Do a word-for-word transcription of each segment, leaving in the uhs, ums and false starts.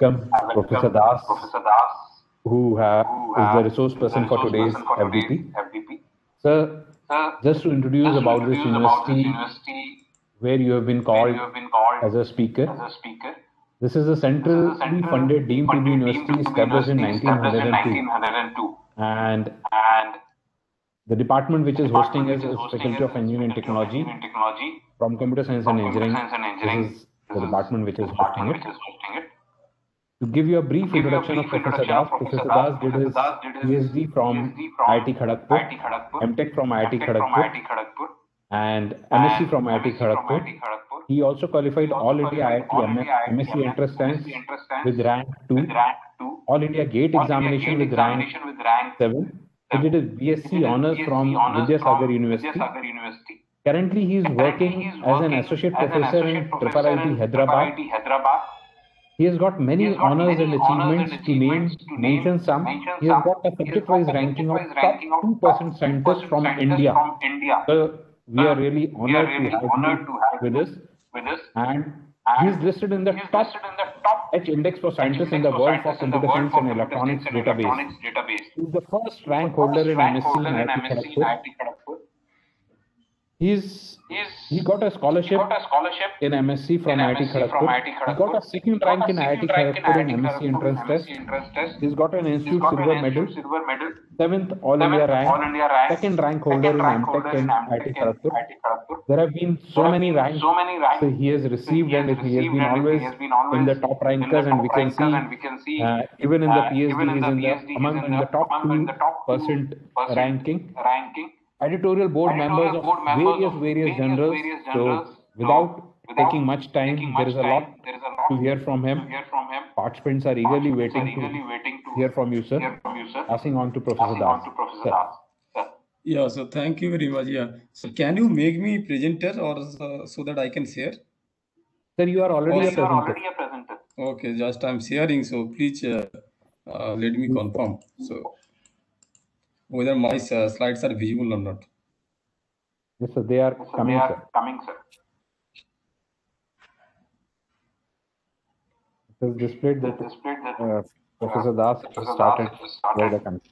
welcome Professor Das, who ha is the resource person for today's F D P. Sir, just to introduce about this university, where you have been called as a speaker. This is a centrally funded deemed to be university established in nineteen oh two. And the department which is hosting is, is Faculty of Engineering and Technology from Computer Science and Engineering. This is the department which is hosting it. To give you a brief introduction of Professor Das, Professor Das did his PhD from I I T Kharagpur, M Tech from I I T Kharagpur, and M S c from I I T Kharagpur. He also qualified All India I I T M S c Entrance Science with rank two, All India GATE examination with rank seven. He did his B S c Honours from Vidyasagar University. Currently, he is working as an associate professor in Triple I T Hyderabad. He has got many honours and achievements to name, mention some. He has got a subject-wise ranking of top two percent scientists from India. So we are really honored to have him with us. And he is listed in the top H index for scientists in the world for computer science and electronics database. He is the first rank holder in M S c in I I T Kharagpur. He's he got a scholarship in M S c from I I T Kharagpur. He got a second rank in I I T Kharagpur in M S c entrance test. He's got an institute silver medal, seventh All India rank, second rank holder in M Tech in I I T Kharagpur. There have been so many ranks so he has received, and he has been always in the top rankers, and we can see uh, even in the PhD is in the among in the top two percent ranking. Editorial board members of various various journals. So without taking much time, there is a lot to hear from him. Participants are eagerly waiting to hear from you, sir. Passing on to Professor Das. Sir. Yeah, so thank you very much. Yeah, so can you make me presenter or uh, so that I can share? Sir, you are already a presenter. Okay, just I'm sharing. So please uh, uh, let me confirm. So whether my uh, slides are visible or not. Yes, sir, they are yes, sir, coming, they are sir. coming, sir. It is displayed that, displayed that uh, Professor Das has started where the country.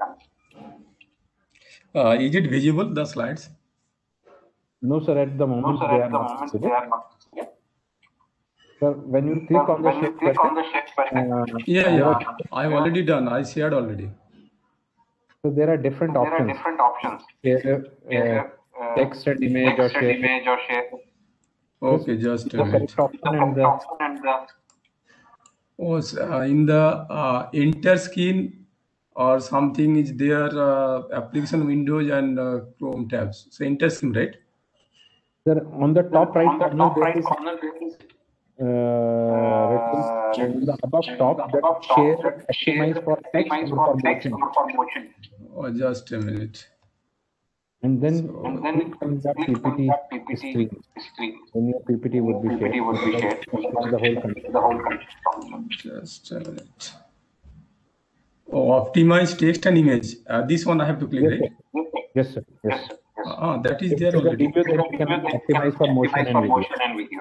Uh, is it visible, the slides? No, sir, at the moment, no, sir, they, at are the moment they are not visible. Sir, when you click sir, on the when you click on the shift button, uh, yeah, yeah, I've yeah. already done. I shared already. So there are different there options. There are different options. Share, uh, uh, text and image text or share. And image or share. Okay, just a the minute. Option and the, and the oh, uh, in the uh, enter screen or something is there uh, application windows and uh, Chrome tabs. So enter screen, right? Sir, on the top right on the corner, top there right is, corner, there is uh, uh, in the above top that above share that optimize for text or for motion. for motion. Oh, just a minute. And then, So, and then click on the P P T, P P T screen. screen. Then your P P T would be P P T shared. would be shared. The whole country. The whole country. Just a minute. Oh, optimize text and image. Uh, this one I have to click, yes, right? Sir. Yes, sir. Yes. Yes, sir. Uh, uh, that is if there already. Video, then you can optimize for motion and video. and video.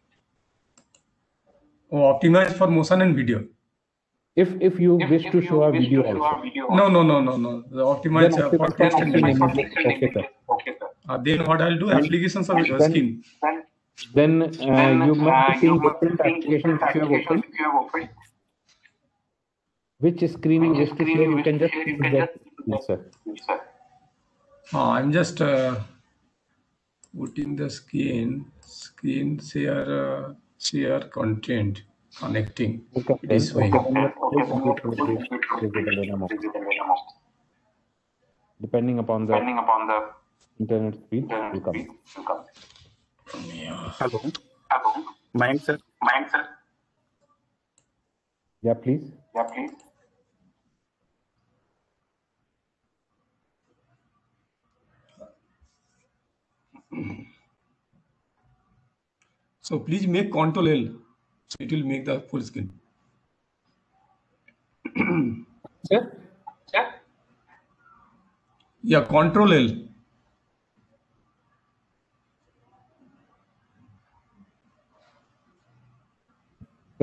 Oh, optimize for motion and video. If if you if, wish if to you show a wish video to show also. a video no, no, no, no, no. The optimize uh, for text and image. Okay, sir. Okay, sir. Uh, then what I'll do? Applications of then, skin. Then, uh, then you must uh, be seeing you different applications if you have opened. If you have opened. Which screen you wish to share, you can just you can just yes, sir. Yes, sir. Uh, I'm just uh, putting the screen, screen share, uh, share content, connecting. Okay, it is okay, showing. then Depending upon the Depending upon the internet speed, internet will come. speed, will come. Yeah. Hello. Hello. Mayank sir. Mayank, sir. Yeah, please. Yeah, please. So please make Control L, so it will make the full screen. Sir? Sir? Yeah, Control L.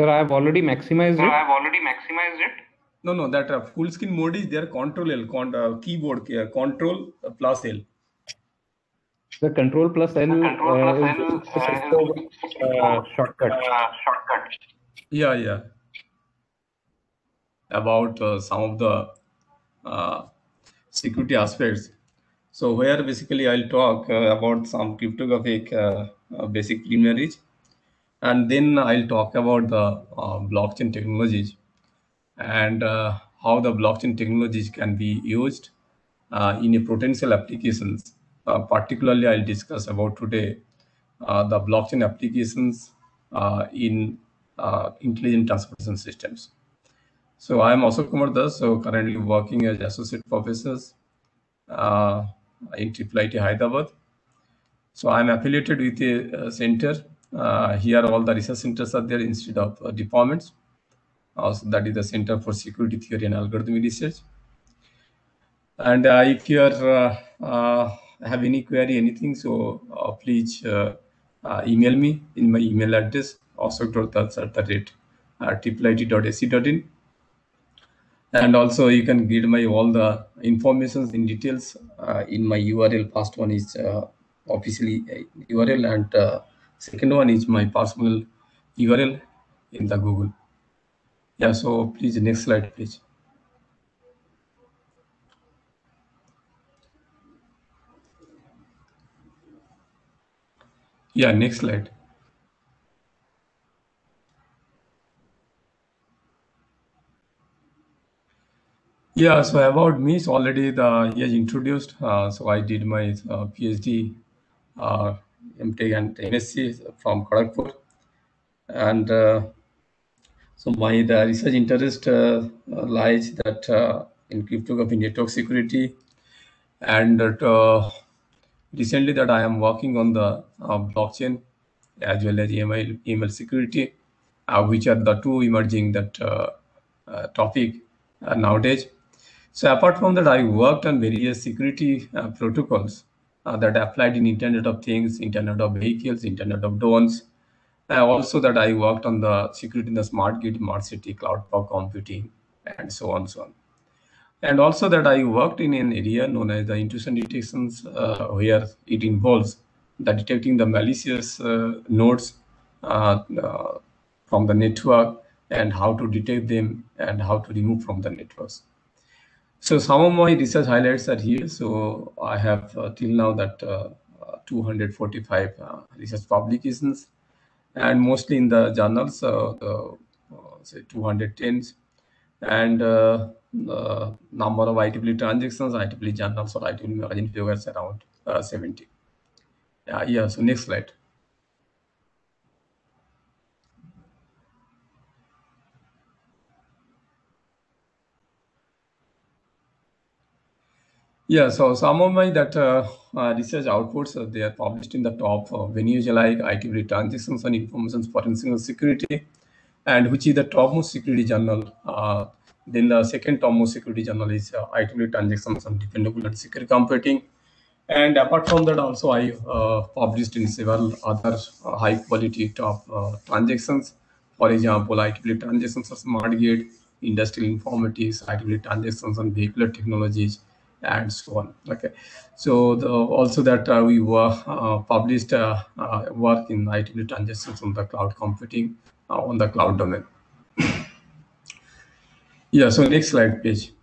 Sir, I have already maximized Sir, it. I have already maximized it. No, no, that uh, full screen mode is there. Control L, con uh, keyboard uh, Control plus L. The Control plus L The Control uh, plus is L just uh, a is Cisco just uh, shortcut. uh, shortcut. Yeah, yeah. About uh, some of the uh, security aspects. So where basically I'll talk uh, about some cryptographic uh, uh, basic preliminaries, and then I'll talk about the uh, blockchain technologies and uh, how the blockchain technologies can be used uh, in a potential applications. Uh, particularly, I'll discuss about today uh, the blockchain applications uh, in uh, intelligent transportation systems. So I am Ashok Kumar Das, so currently working as associate professors uh, in Triple I T Hyderabad. So I'm affiliated with a uh, center. Uh, here all the research centers are there instead of uh, departments. Also, that is the Center for Security Theory and Algorithm Research. And uh, if you are uh, uh, have any query, anything, so uh, please uh, uh, email me in my email address ashok dot das at the rate triple I T dot A C dot in. And also you can get my all the informations in details uh, in my U R L. First one is uh, officially U R L, and uh, second one is my personal U R L in the Google. Yeah, so please next slide, please. Yeah, next slide. Yeah, so about me, so already the he has introduced. Uh, so I did my uh, PhD, uh, M Tech and M S c from Kharagpur, and uh, so my the research interest uh, lies that uh, in cryptography, network security, and that, uh, recently that I am working on the uh, blockchain as well as email email security, uh, which are the two emerging that uh, uh, topic uh, nowadays. So apart from that, I worked on various security uh, protocols uh, that applied in Internet of Things, Internet of Vehicles, Internet of Drones. Uh, also that I worked on the security in the smart grid, smart city, cloud fog computing, and so on, so on. And also that I worked in an area known as the intrusion detections, uh, where it involves the detecting the malicious uh, nodes uh, uh, from the network and how to detect them and how to remove from the networks. So some of my research highlights are here. So I have uh, till now that uh, uh, two hundred forty-five uh, research publications, and mostly in the journals, uh, the, uh, say two hundred ten, and uh, the number of I E E E transactions, I E E E journals or I E E E magazine figures around uh, seventy. Yeah, yeah. So next slide. Yeah, so some of my that uh, uh, research outputs, uh, they are published in the top uh, venues like I E E E transactions and information forensic and security, and which is the topmost security journal. Uh, then the second topmost security journal is uh, I E E E transactions and dependable and secure computing. And apart from that, also I uh, published in several other uh, high quality top uh, transactions. For example, I E E E transactions on smart grid, industrial informatics, I E E E transactions on vehicular technologies, and so on. Okay, so the, also that uh, we were uh, published uh, uh, work in I E E E transactions on the cloud computing uh, on the cloud domain. Yeah, so next slide, please.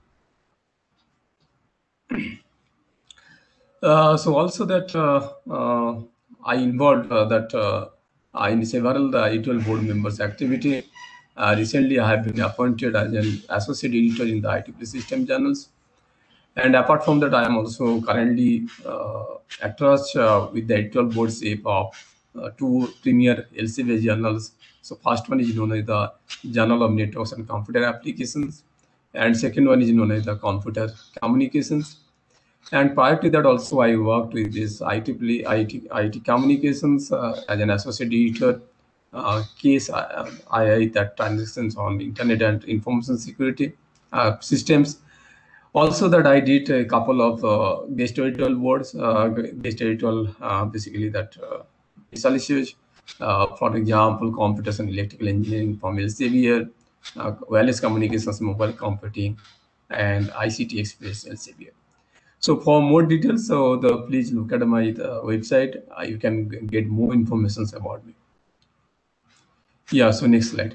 Uh, so also that uh, uh, I involved uh, that uh, in several the I E T L board members activity. Uh, recently, I have been appointed as an associate editor in the I E E E system journals. And apart from that, I am also currently uh, attached uh, with the I E T L board shape of uh, two premier Elsevier journals. So first one is known as the Journal of Networks and Computer Applications, and second one is known as the Computer Communications. And prior to that, also I worked with this I E E E I T, I T Communications uh, as an associate editor. Uh, case uh, I I that transactions on internet and information security uh, systems. Also, that I did a couple of uh, guest editorial boards, uh, guest editorial uh, basically that uh, research Uh, for example, computers and electrical engineering from Elsevier, uh, wireless communications, mobile computing, and I C T Express Elsevier. So for more details, so the please look at my uh, website. Uh, you can g- get more information about me. Yeah. So next slide.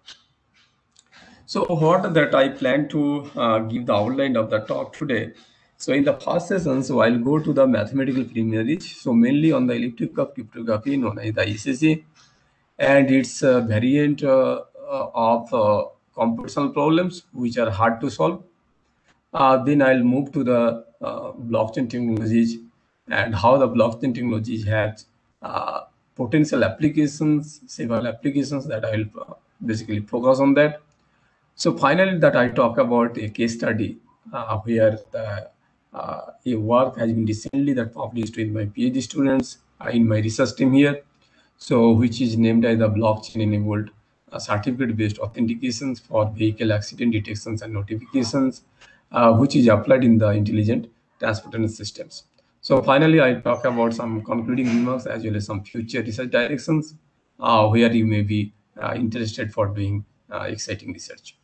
So what that I plan to uh, give the outline of the talk today. So in the first session, so I'll go to the mathematical preliminaries. So mainly on the elliptic curve cryptography known as the E C C, and its a variant uh, uh, of uh, computational problems which are hard to solve. Uh, then I'll move to the uh, blockchain technologies and how the blockchain technologies has uh, potential applications, several applications that I'll uh, basically focus on that. So finally, that I talk about a case study uh, where the, uh, a work has been recently that published with my PhD students uh, in my research team here. So which is named as the blockchain-enabled uh, certificate-based authentications for vehicle accident detections and notifications, uh, which is applied in the intelligent transportation systems. So finally, I talk about some concluding remarks as well as some future research directions uh, where you may be uh, interested for doing uh, exciting research.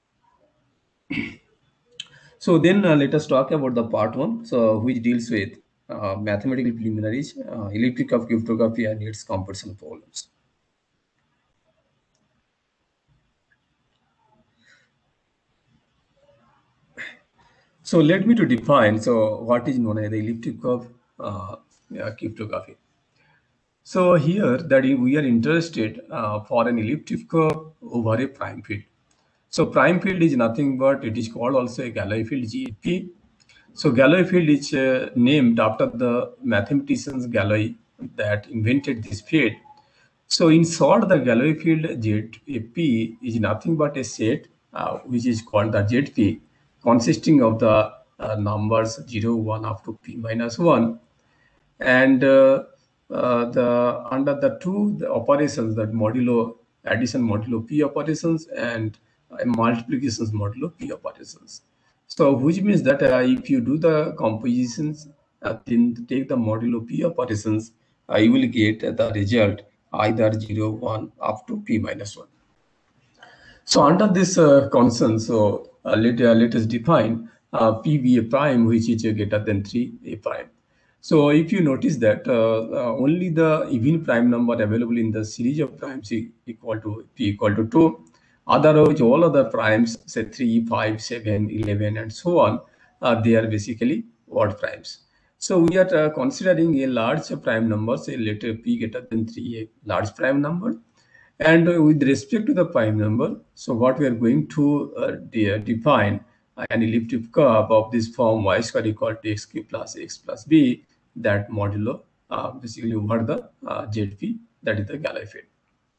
So then uh, let us talk about the part one, so which deals with uh, mathematical preliminaries, uh, elliptic curve cryptography and its computational problems. So let me to define so what is known as the elliptic curve uh, uh, cryptography. So here that we are interested uh, for an elliptic curve over a prime field. So prime field is nothing but it is called also a Galois field G P. So Galois field is uh, named after the mathematicians Galois that invented this field. So in short, the Galois field Z P is nothing but a set uh, which is called the Z P, consisting of the uh, numbers zero, one up to p minus one, and uh, uh, the under the two the operations that modulo addition modulo p operations and uh, multiplications modulo p operations. So which means that uh, if you do the compositions, uh, then take the modulo p operations, uh, you will get the result either zero, one up to p minus one. So under this uh, constant, so uh, let, uh, let us define uh, P B A prime, which is uh, greater than three A prime. So if you notice that uh, uh, only the even prime number available in the series of primes is equal to P equal to two. Otherwise, all other primes, say three, five, seven, eleven, and so on, uh, they are basically odd primes. So we are uh, considering a large prime number, say let P greater than three, a large prime number. And uh, with respect to the prime number, so what we are going to uh, de define an elliptic curve of this form y square equal to x cube plus x plus b, that modulo uh, basically over the uh, Z P, that is the Galois field.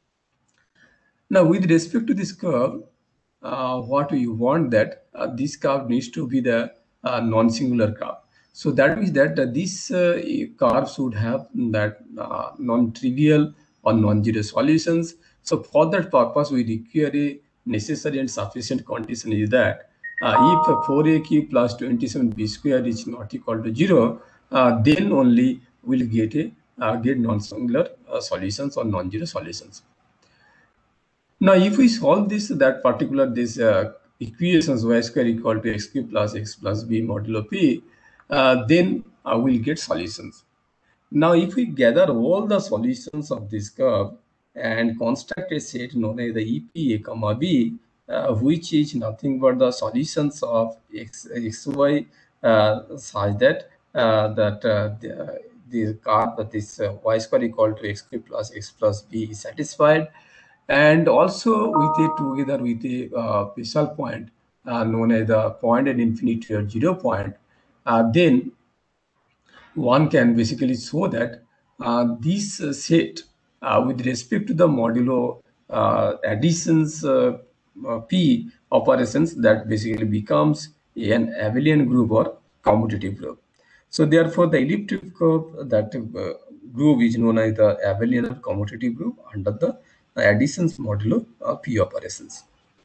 Now, with respect to this curve, uh, what we want that uh, this curve needs to be the uh, non-singular curve. So that means that uh, this uh, curve should have that uh, non-trivial or non-zero solutions. So for that purpose, we require a necessary and sufficient condition is that uh, if four a cube plus twenty-seven b square is not equal to zero, uh, then only we'll get a uh, get non-singular uh, solutions or non-zero solutions. Now, if we solve this, that particular this uh, equations y square equal to x cube plus x plus b modulo p, uh, then uh, we'll get solutions. Now, if we gather all the solutions of this curve and construct a set known as the E P A comma b, uh, which is nothing but the solutions of x, xy uh, such that uh, that uh, the, the curve that is uh, y square equal to x cube plus x plus b is satisfied, and also with it together with a uh, special point uh, known as the point at infinity or zero point, uh, then one can basically show that uh, this uh, set uh, with respect to the modulo uh, additions uh, uh, p operations, that basically becomes an abelian group or commutative group. So therefore, the elliptic curve that uh, group is known as the abelian or commutative group under the additions modulo uh, p operations.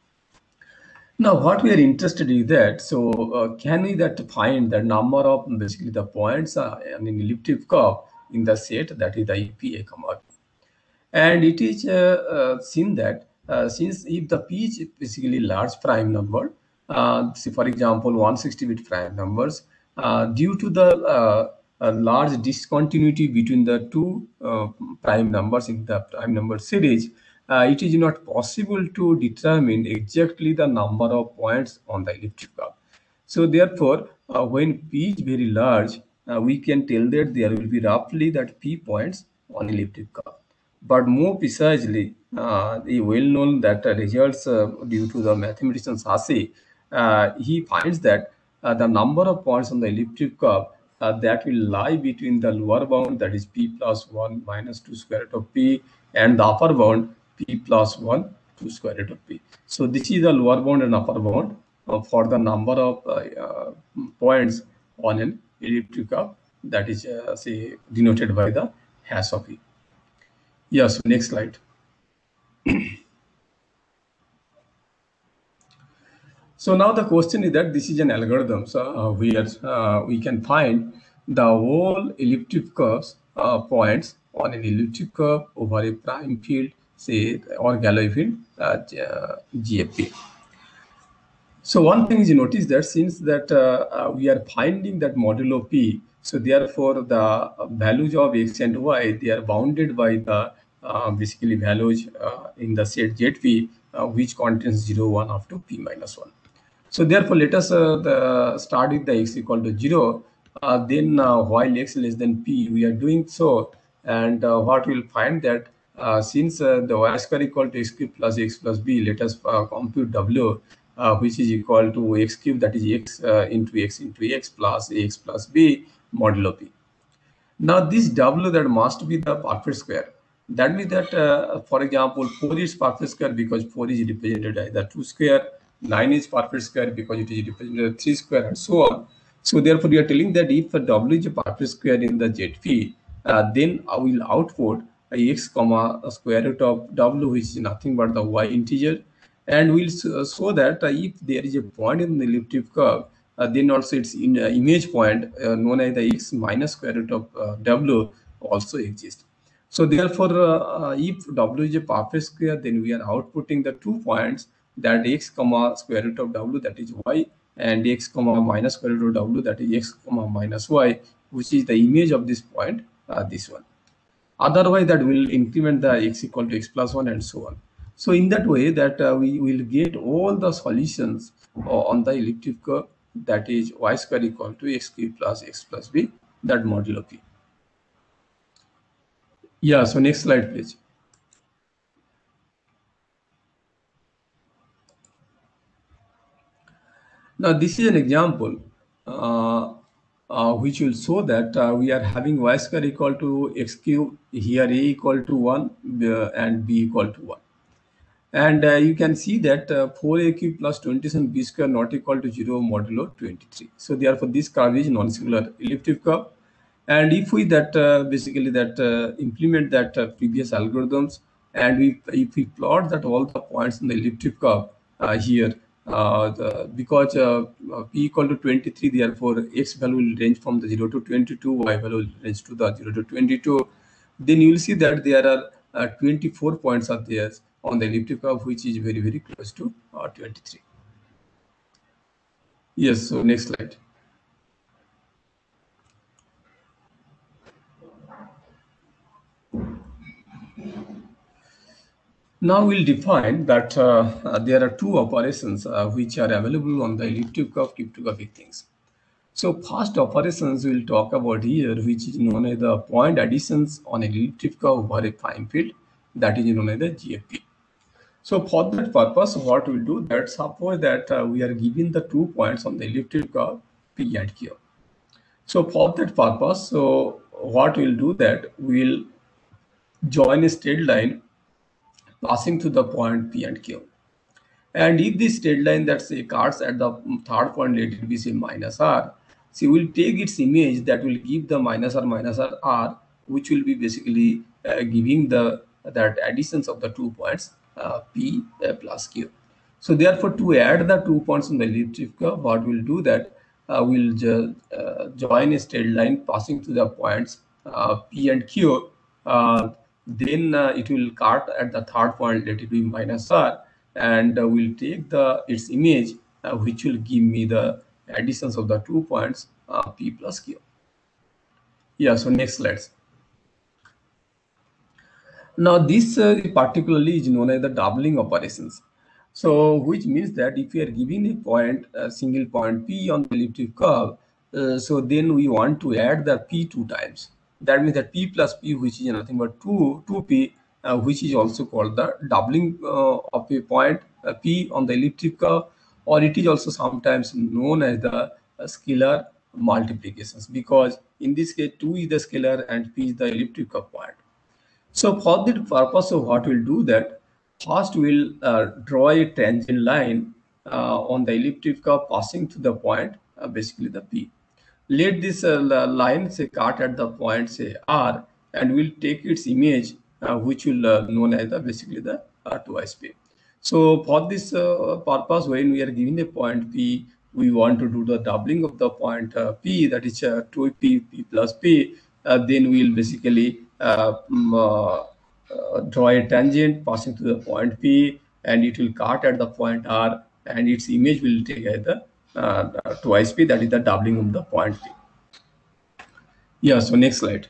Now, what we are interested in that, so uh, can we that find the number of basically the points uh, in an elliptic curve in the set that is the E P A comma b. And it is uh, uh, seen that uh, since if the P is basically large prime number, uh, say for example one hundred sixty bit prime numbers, uh, due to the uh, a large discontinuity between the two uh, prime numbers in the prime number series, uh, it is not possible to determine exactly the number of points on the elliptic curve. So therefore, uh, when P is very large, uh, we can tell that there will be roughly that P points on elliptic curve. But more precisely, uh, the well known that uh, results uh, due to the mathematician Sassi, uh, he finds that uh, the number of points on the elliptic curve uh, that will lie between the lower bound, that is P plus one minus two square root of P, and the upper bound P plus one two square root of P. So this is the lower bound and upper bound uh, for the number of uh, uh, points on an elliptic curve, that is uh, say denoted by the hash of E. Yes, next slide. So now the question is that this is an algorithm, so uh, where uh, we can find the whole elliptic curves uh, points on an elliptic curve over a prime field, say, or Galois field, uh, G F P. So one thing is you notice that since that uh, uh, we are finding that modulo P, so therefore the values of X and Y, they are bounded by the uh, basically values uh, in the set Z P, uh, which contains zero, one up to P minus one. So therefore, let us uh, the start with the X equal to zero. Uh, then uh, while X less than P, we are doing so. And uh, what we'll find that uh, since uh, the Y square equal to X cube plus X plus B, let us uh, compute W, uh, which is equal to X cube, that is X uh, into X into X plus X plus B modulo P. Now this W that must be the perfect square. That means that, uh, for example, four is perfect square because four is represented as the two square, nine is perfect square because it is represented as three square, and so on. So therefore, we are telling that if the W is a perfect square in the Z P, uh, then I will output a X comma a square root of W, which is nothing but the Y integer, and we'll show that uh, if there is a point in the elliptic curve, uh, then also its in, uh, image point uh, known as the X minus square root of uh, W also exists. So therefore, uh, uh, if W is a perfect square, then we are outputting the two points, that X comma square root of W, that is Y, and X comma minus square root of W, that is X comma minus Y, which is the image of this point, uh, this one. Otherwise, that will increment the X equal to X plus one and so on. So in that way that uh, we will get all the solutions uh, on the elliptic curve, that is Y square equal to X cube plus X plus B, that modulo P. Yeah, so next slide, please. Now, this is an example uh, uh, which will show that uh, we are having Y square equal to X cube, here A equal to one uh, and B equal to one. And uh, you can see that uh, four A cube plus twenty-seven B square not equal to zero modulo twenty-three. So therefore, this curve is non-singular elliptic curve. And if we that uh, basically that uh, implement that uh, previous algorithms, and we if we plot that all the points in the elliptic curve uh, here, uh, the, because uh, P equal to twenty-three, therefore X value will range from the zero to twenty-two, Y value will range to the zero to twenty-two. Then you will see that there are uh, twenty-four points are there on the elliptic curve, which is very very close to uh, twenty-three. Yes, so next slide. Now we'll define that uh, uh, there are two operations uh, which are available on the elliptic curve cryptographic things. So first operations we'll talk about here, which is known as the point additions on an elliptic curve over a prime field, that is known as the G F P. So for that purpose, what we'll do that suppose that uh, we are given the two points on the elliptic curve P and Q. So for that purpose, so what we'll do that we'll join a straight line passing to the point P and Q. And if this straight line that say cuts at the third point, let it be say minus R, so we will take its image that will give the minus R minus R, R which will be basically uh, giving the that additions of the two points uh, P uh, plus Q. So therefore, to add the two points on the elliptic curve, what we'll do that uh, we'll ju uh, join a straight line passing to the points uh, P and Q. Uh, then uh, it will cut at the third point, let it be minus r, and uh, we'll take the its image, uh, which will give me the additions of the two points uh, p plus q. Yeah, so next slides. Now this uh, particularly is known as the doubling operations. So which means that if we are giving a point, a single point p on the elliptic curve, uh, so then we want to add the p two times. That means that p plus p, which is nothing but two, two p, uh, which is also called the doubling uh, of a point uh, p on the elliptic curve, or it is also sometimes known as the uh, scalar multiplications, because in this case two is the scalar and p is the elliptic curve point. So for the purpose of what we'll do that, first we'll uh, draw a tangent line uh, on the elliptic curve passing to the point, uh, basically the P. Let this uh, line say cut at the point say R, and we'll take its image, uh, which will uh, known as the basically the uh, twice P. So for this uh, purpose, when we are given a point P, we want to do the doubling of the point uh, P, that is uh, two P, P plus P. Uh, then we'll basically uh, um, uh, uh, draw a tangent passing to the point P, and it will cut at the point R, and its image will take as the uh, twice P, that is the doubling of the point P. Yeah, so next slide.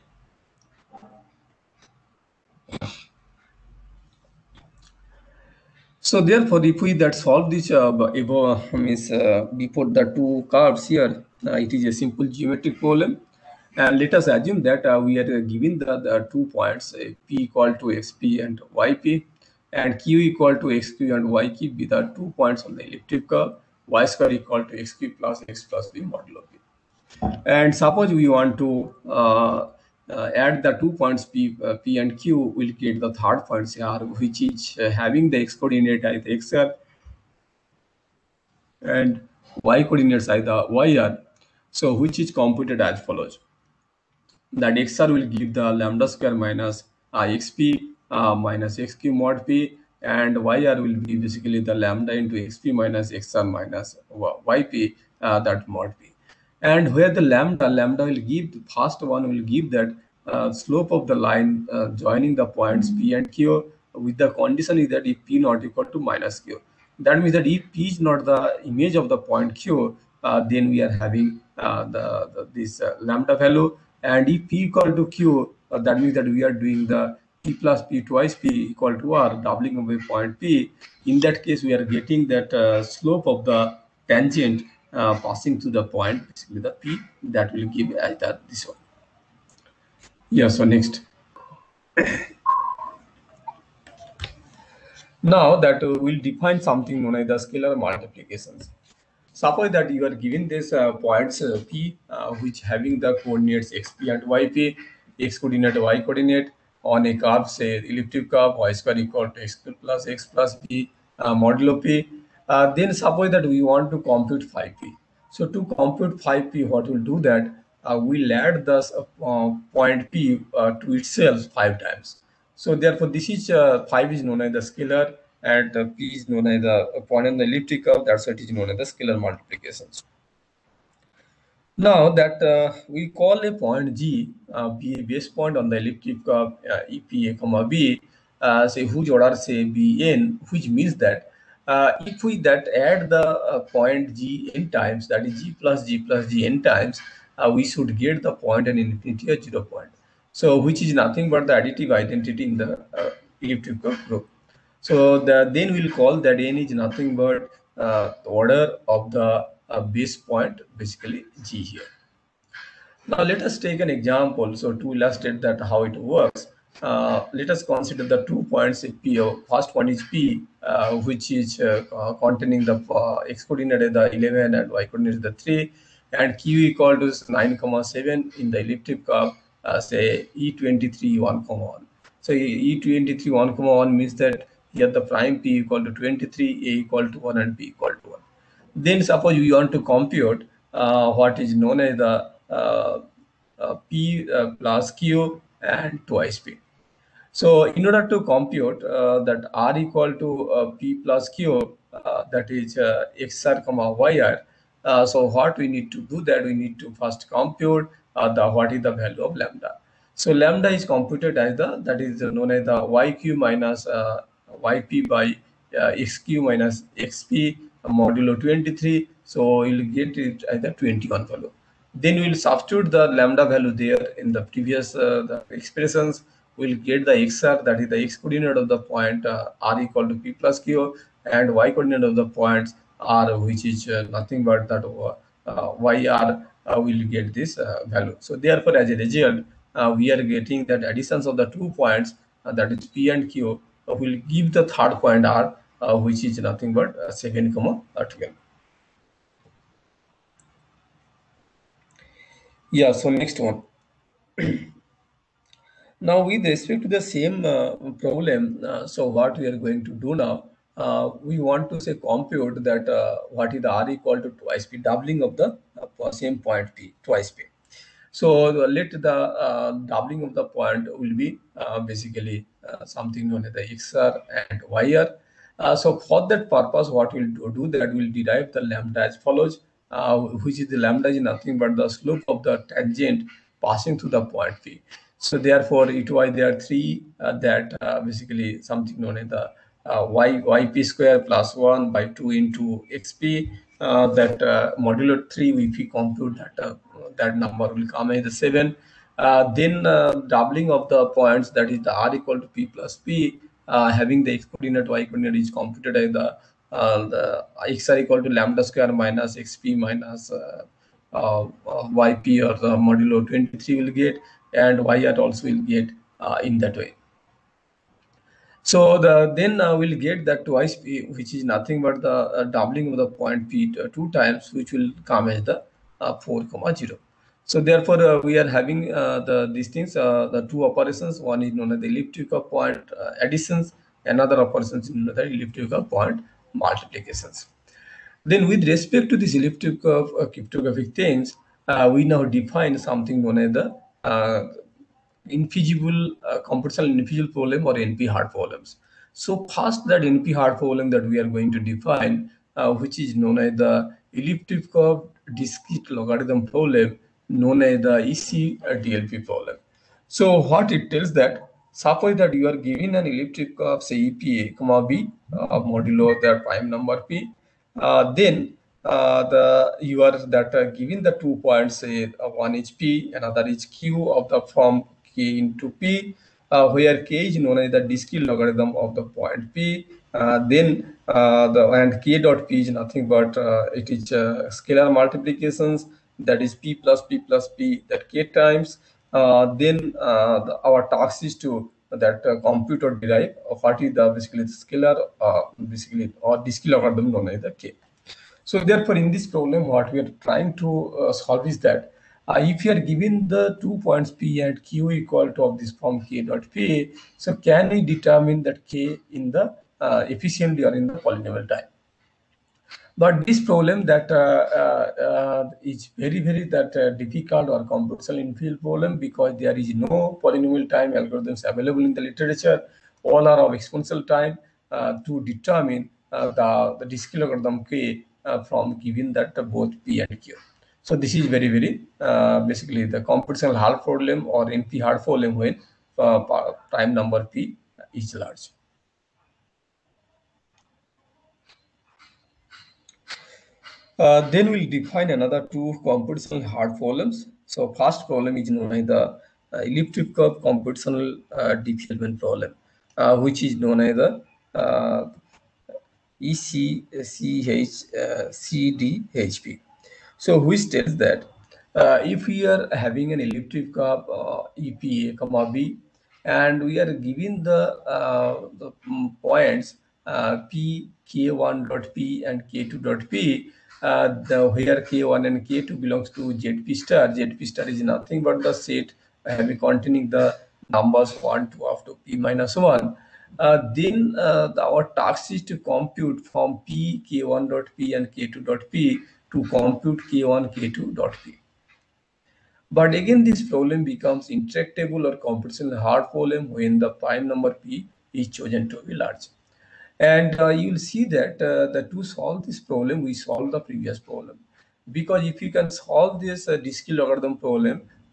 So therefore, if we that solve this uh, above, means uh, before the two curves here, uh, it is a simple geometric problem. And let us assume that uh, we are given the, the two points, uh, p equal to xp and yp, and q equal to xq and yq be the two points on the elliptic curve, y square equal to xq plus x plus b modulo p. And suppose we want to uh, uh, add the two points p, uh, p and q, will get the third point r, which is uh, having the x coordinate as xr and y coordinates as the yr. So which is computed as follows: that xr will give the lambda square minus uh, xp uh, minus xq mod p, and yr will be basically the lambda into xp minus xr minus yp, uh, that mod p. And where the lambda lambda will give, the first one will give that uh, slope of the line uh, joining the points p and q, with the condition is that if p not equal to minus q. That means that if p is not the image of the point q, uh, then we are having uh, the, the this uh, lambda value. And if p equal to q, uh, that means that we are doing the p plus p twice p equal to r, doubling of a point p. In that case, we are getting that uh, slope of the tangent uh, passing to the point, basically the p, that will give as that this one. Yeah, so next. Now that uh, we'll define something known as the scalar multiplications. Suppose that you are given this uh, points uh, p, uh, which having the coordinates xp and yp, x coordinate, y coordinate, on a curve, say elliptic curve, y square equal to x plus x plus b uh, modulo p. Uh, then suppose that we want to compute five p. So to compute five p, what we'll do that uh, we'll add the uh, point p uh, to itself five times. So therefore, this is uh, five is known as the scalar, and uh, p is known as the point on the elliptic curve. That's what is known as the scalar multiplications. Now that uh, we call a point G uh, be a base point on the elliptic curve uh, E P A comma B, uh, say whose order say B n, which means that uh, if we that add the uh, point G n times, that is G plus G plus G n times, uh, we should get the point and infinity or zero point. So which is nothing but the additive identity in the uh, elliptic curve group. So the, then we'll call that n is nothing but uh, order of the uh, base point, basically G here. Now let us take an example. So to illustrate that how it works, uh, let us consider the two points P. First one is P, uh, which is uh, uh, containing the uh, x coordinate is the eleven and y coordinate is the three, and Q equal to nine comma seven in the elliptic curve, uh, say E twenty-three one comma one. So E twenty-three one comma one means that here the prime P equal to twenty-three, A equal to one, and P equal to one. Then suppose you want to compute uh, what is known as the uh, uh, P uh, plus Q and twice P. So in order to compute uh, that R equal to uh, P plus Q, uh, that is uh, xr comma yr, uh, so what we need to do that we need to first compute uh, the what is the value of lambda. So lambda is computed as the, that is known as the yq minus uh, yp by uh, xq minus xp modulo twenty-three. So you'll get it as the twenty-one value. Then we'll substitute the lambda value there in the previous uh, the expressions. We'll get the xr, that is the x coordinate of the point uh, r equal to p plus q, and y coordinate of the points r, which is uh, nothing but that uh, uh, yr uh, will get this uh, value. So therefore, as a result, uh, we are getting that additions of the two points, uh, that is p and q, uh, will give the third point r, uh, which is nothing but uh, second comma uh, twelve. Yeah, so next one. Now, with respect to the same uh, problem, uh, so what we are going to do now, uh, we want to say compute that uh, what is the r equal to twice p, doubling of the uh, same point p, twice p. So uh, let the uh, doubling of the point will be uh, basically uh, something known as the xr and yr. Uh, so for that purpose, what we'll do, do that we'll derive the lambda as follows, uh, which is the lambda is nothing but the slope of the tangent passing through the point p. So therefore, it y there are three uh, that uh, basically something known as the uh, y yp square plus one by two into xp. Uh, that uh, modulo three, if we compute that, uh, that number will come as the seven. Uh, then uh, doubling of the points, that is the r equal to p plus p, uh, having the x coordinate, y coordinate is computed as the, uh, the xr equal to lambda square minus xp minus uh, uh, uh, yp, or the modulo twenty-three will get, and yr also will get uh, in that way. So the then uh, we'll get that twice p, which is nothing but the uh, doubling of the point p uh, two times, which will come as the uh, four comma zero. So therefore, uh, we are having uh, the these things, uh, the two operations. One is known as the elliptic curve point uh, additions. Another operation is known as the elliptic curve point multiplications. Then, with respect to this elliptic curve uh, cryptographic things, uh, we now define something known as the uh, infeasible uh, computational infeasible problem, or N P hard problems. So first, that N P hard problem that we are going to define, uh, which is known as the elliptic curve discrete logarithm problem, known as the E C D L P problem. So what it tells that, suppose that you are given an elliptic curve, say E P A comma B, uh, modulo their prime number P, uh, then uh, the you are that uh, given the two points, say uh, one is P, another is Q of the form K into P, uh, where K is known as the discrete logarithm of the point P. Uh, then uh, the and K dot P is nothing but uh, it is uh, scalar multiplications, that is P plus P plus P, that K times. Uh, then uh, the, our task is to that uh, compute or derive uh, what is the basically the scalar uh, basically or discrete logarithm known as the K. So therefore, in this problem, what we are trying to uh, solve is that uh, if you are given the two points P and Q equal to of this form K dot P, so can we determine that K in the uh, efficiently or in the polynomial time? But this problem that uh, uh, uh, is very, very that uh, difficult or computational infield problem, because there is no polynomial time algorithms available in the literature. All are of exponential time uh, to determine uh, the, the discrete logarithm K uh, from given that uh, both P and Q. So this is very, very uh, basically the computational hard problem or N P hard problem when uh, prime number P is large. Uh, then we'll define another two computational hard problems. So first problem is known as the uh, elliptic curve computational uh, diffusion problem, uh, which is known as the uh, E C C H C D H P. So which tells that uh, if we are having an elliptic curve uh, E P A comma B, and we are giving the, uh, the points uh, P K one dot P and K two dot P, uh, the where K one and K two belongs to Z P star. Z P star is nothing but the set having containing the numbers one to up to P minus one. Uh, then uh, the, our task is to compute from P K one dot P and K two dot P to compute K one K two dot P. But again, this problem becomes intractable or computationally hard problem when the prime number P is chosen to be large. And uh, you will see that uh, the to solve this problem, we solve the previous problem. Because if you can solve this uh, discrete logarithm problem,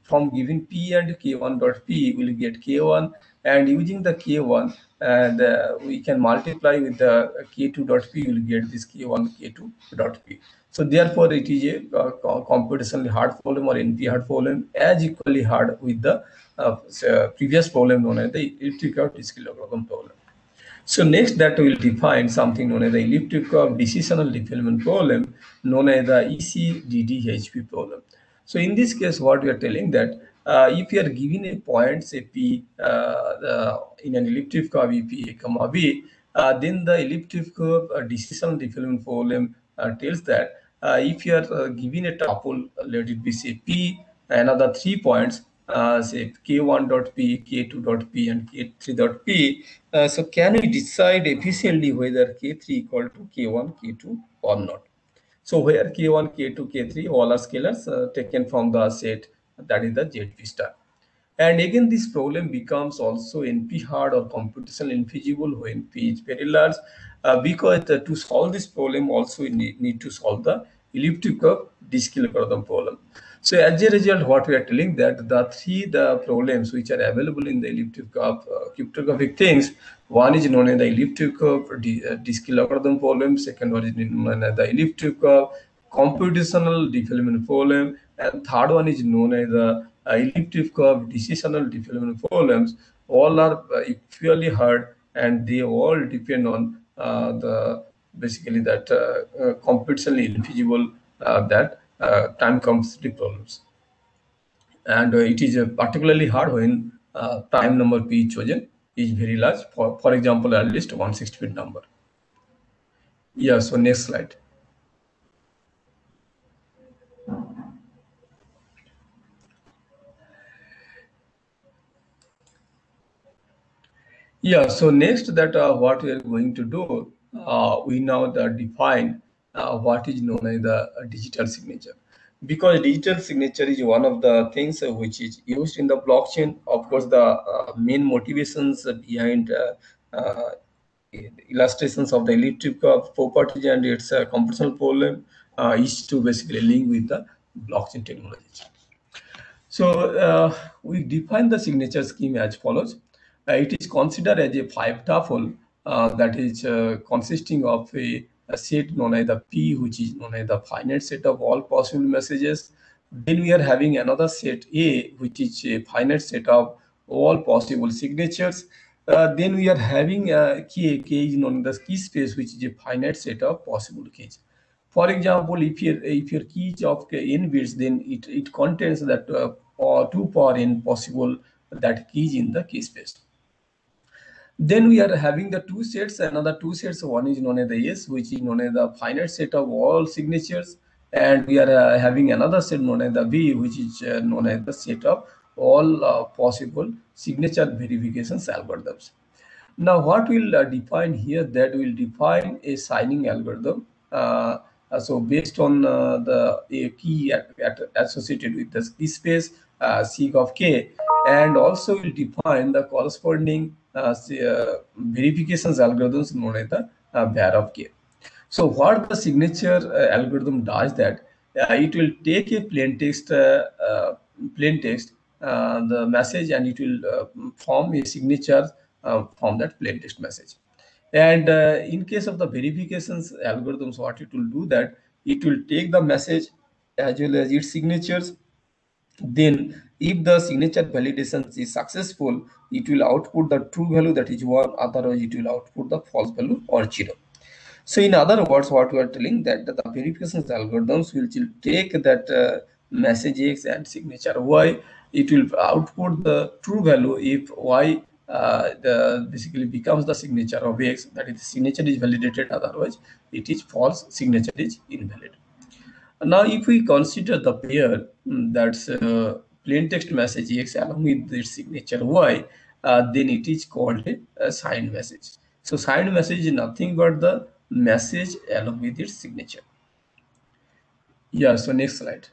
from given P and K one dot P, we'll get K one, and using the K one, and uh, we can multiply with the K two dot P, we'll get this K one, K two dot P. So therefore, it is a uh, computationally hard problem or N P hard problem, as equally hard with the uh, previous problem known as the elliptic curve discrete logarithm problem. So next, that we will define something known as the elliptic curve decisional development problem, known as the E C D D H P problem. So in this case, what we are telling that uh, if you are given a point, say P, uh, uh, in an elliptic curve E P A comma B, uh, then the elliptic curve uh, decisional development problem uh, tells that uh, if you are uh, given a tuple, let it be say P, another three points, uh, say K one dot P, K two dot P, and K three dot P. Uh, so can we decide efficiently whether K three equal to K one, K two or not? So where K one, K two, K three, all are scalars uh, taken from the set, that is the Z P star. And again, this problem becomes also N P hard or computational infeasible when P is very large, uh, because uh, to solve this problem also we need, need to solve the elliptic curve discrete logarithm problem. So as a result, what we are telling that the three the problems which are available in the elliptic curve uh, cryptographic things, one is known as the elliptic curve uh, discrete logarithm problem, second one is known as the elliptic curve computational development problem, and third one is known as the uh, elliptic curve decisional development problems. All are uh, equally hard, and they all depend on uh, the basically that uh, uh, computationally infeasible uh, that uh, time complexity problems. And uh, it is uh, particularly hard when uh, time number P chosen is very large. For for example, at least one hundred sixty bit number. Yeah. So next slide. Yeah, so next that uh, what we are going to do, uh, we now the define uh, what is known as the uh, digital signature. Because digital signature is one of the things uh, which is used in the blockchain. Of course, the uh, main motivations behind uh, uh, illustrations of the elliptic curve property and its uh, computational problem uh, is to basically link with the blockchain technology. So uh, we define the signature scheme as follows. Uh, it is considered as a five tuple uh, that is uh, consisting of a, a set known as the P, which is known as the finite set of all possible messages. Then we are having another set A, which is a finite set of all possible signatures. Uh, then we are having a key, K is known as the key space, which is a finite set of possible keys. For example, if your if your key is of n bits, then it, it contains that uh, or two power n possible that keys in the key space. Then we are having the two sets, another two sets. One is known as the S, which is known as the finite set of all signatures, and we are uh, having another set known as the V, which is uh, known as the set of all uh, possible signature verifications algorithms. Now, what we'll uh, define here, that will define a signing algorithm. Uh, uh, so based on uh, the a key at, at associated with the key space, uh, sig of k, and also will define the corresponding uh, uh, verifications algorithms known as the uh, var of k. So what the signature uh, algorithm does that uh, it will take a plain text, uh, uh, plain text, uh, the message, and it will uh, form a signature uh, from that plain text message. And uh, in case of the verifications algorithms, what it will do that it will take the message as well as its signatures. Then if the signature validation is successful, it will output the true value, that is one, otherwise it will output the false value or zero. So in other words, what we are telling that the verification algorithms will take that uh, message X and signature Y. It will output the true value if Y uh, the basically becomes the signature of X, that is the signature is validated, otherwise it is false, signature is invalid. Now, if we consider the pair mm, that's uh, plain text message X along with its signature Y, uh, then it is called a, a signed message. So signed message is nothing but the message along with its signature. Yeah, so next slide.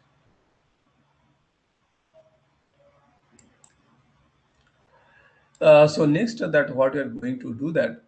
Uh, so next that what we are going to do that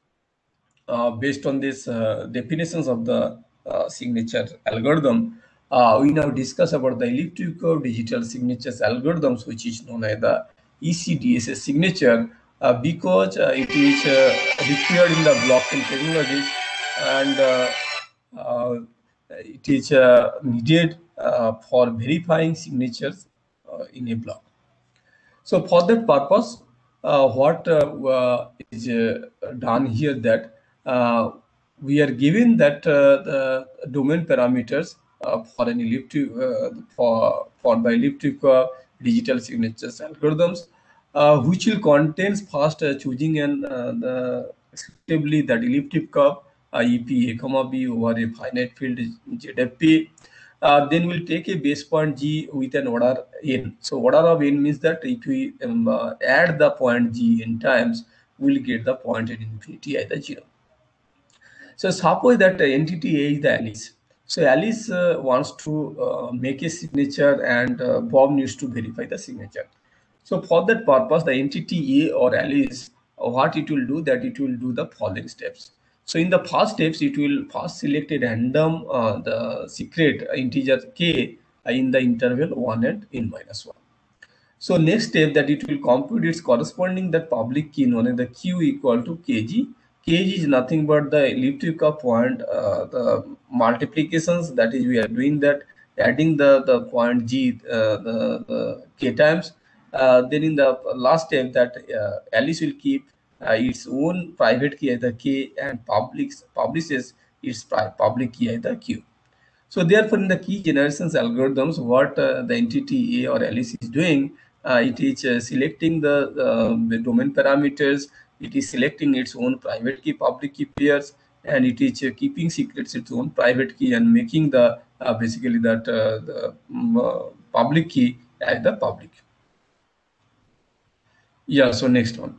uh, based on this uh, definitions of the uh, signature algorithm, uh, we now discuss about the elliptic curve digital signatures algorithms, which is known as the E C D S S signature, uh, because uh, it is uh, required in the blockchain technologies, and uh, uh, it is uh, needed uh, for verifying signatures uh, in a block. So for that purpose, uh, what uh, uh, is uh, done here, that uh, we are given that uh, the domain parameters uh, for an elliptic uh, for for the elliptic uh, digital signatures algorithms, uh, which will contains first uh, choosing an uh, the suitably that elliptic curve uh, E P A comma B over a finite field Z F P. Uh, then we'll take a base point G with an order n. So order of n means that if we um, uh, add the point G n times, we'll get the point at infinity either zero. So suppose that uh, entity A is the Alice. So Alice uh, wants to uh, make a signature, and uh, Bob needs to verify the signature. So for that purpose, the entity A or Alice, uh, what it will do, that it will do the following steps. So in the first steps, it will first select a random uh, the secret integer k uh, in the interval one and n minus one. So next step, that it will compute its corresponding that public key known as the q equal to kg. Kg is nothing but the elliptic curve point, uh, the multiplications, that is we are doing that, adding the the point g uh, the, the k times. Uh, then in the last step, that uh, Alice will keep uh, its own private key as the k and publics publishes its public key as the q. So therefore, in the key generations algorithms, what uh, the entity A or Alice is doing, uh, it is uh, selecting the, uh, the domain parameters, it is selecting its own private key, public key pairs, and it is uh, keeping secrets its own private key and making the uh, basically that uh, the um, uh, public key as the public. Yeah. So next one.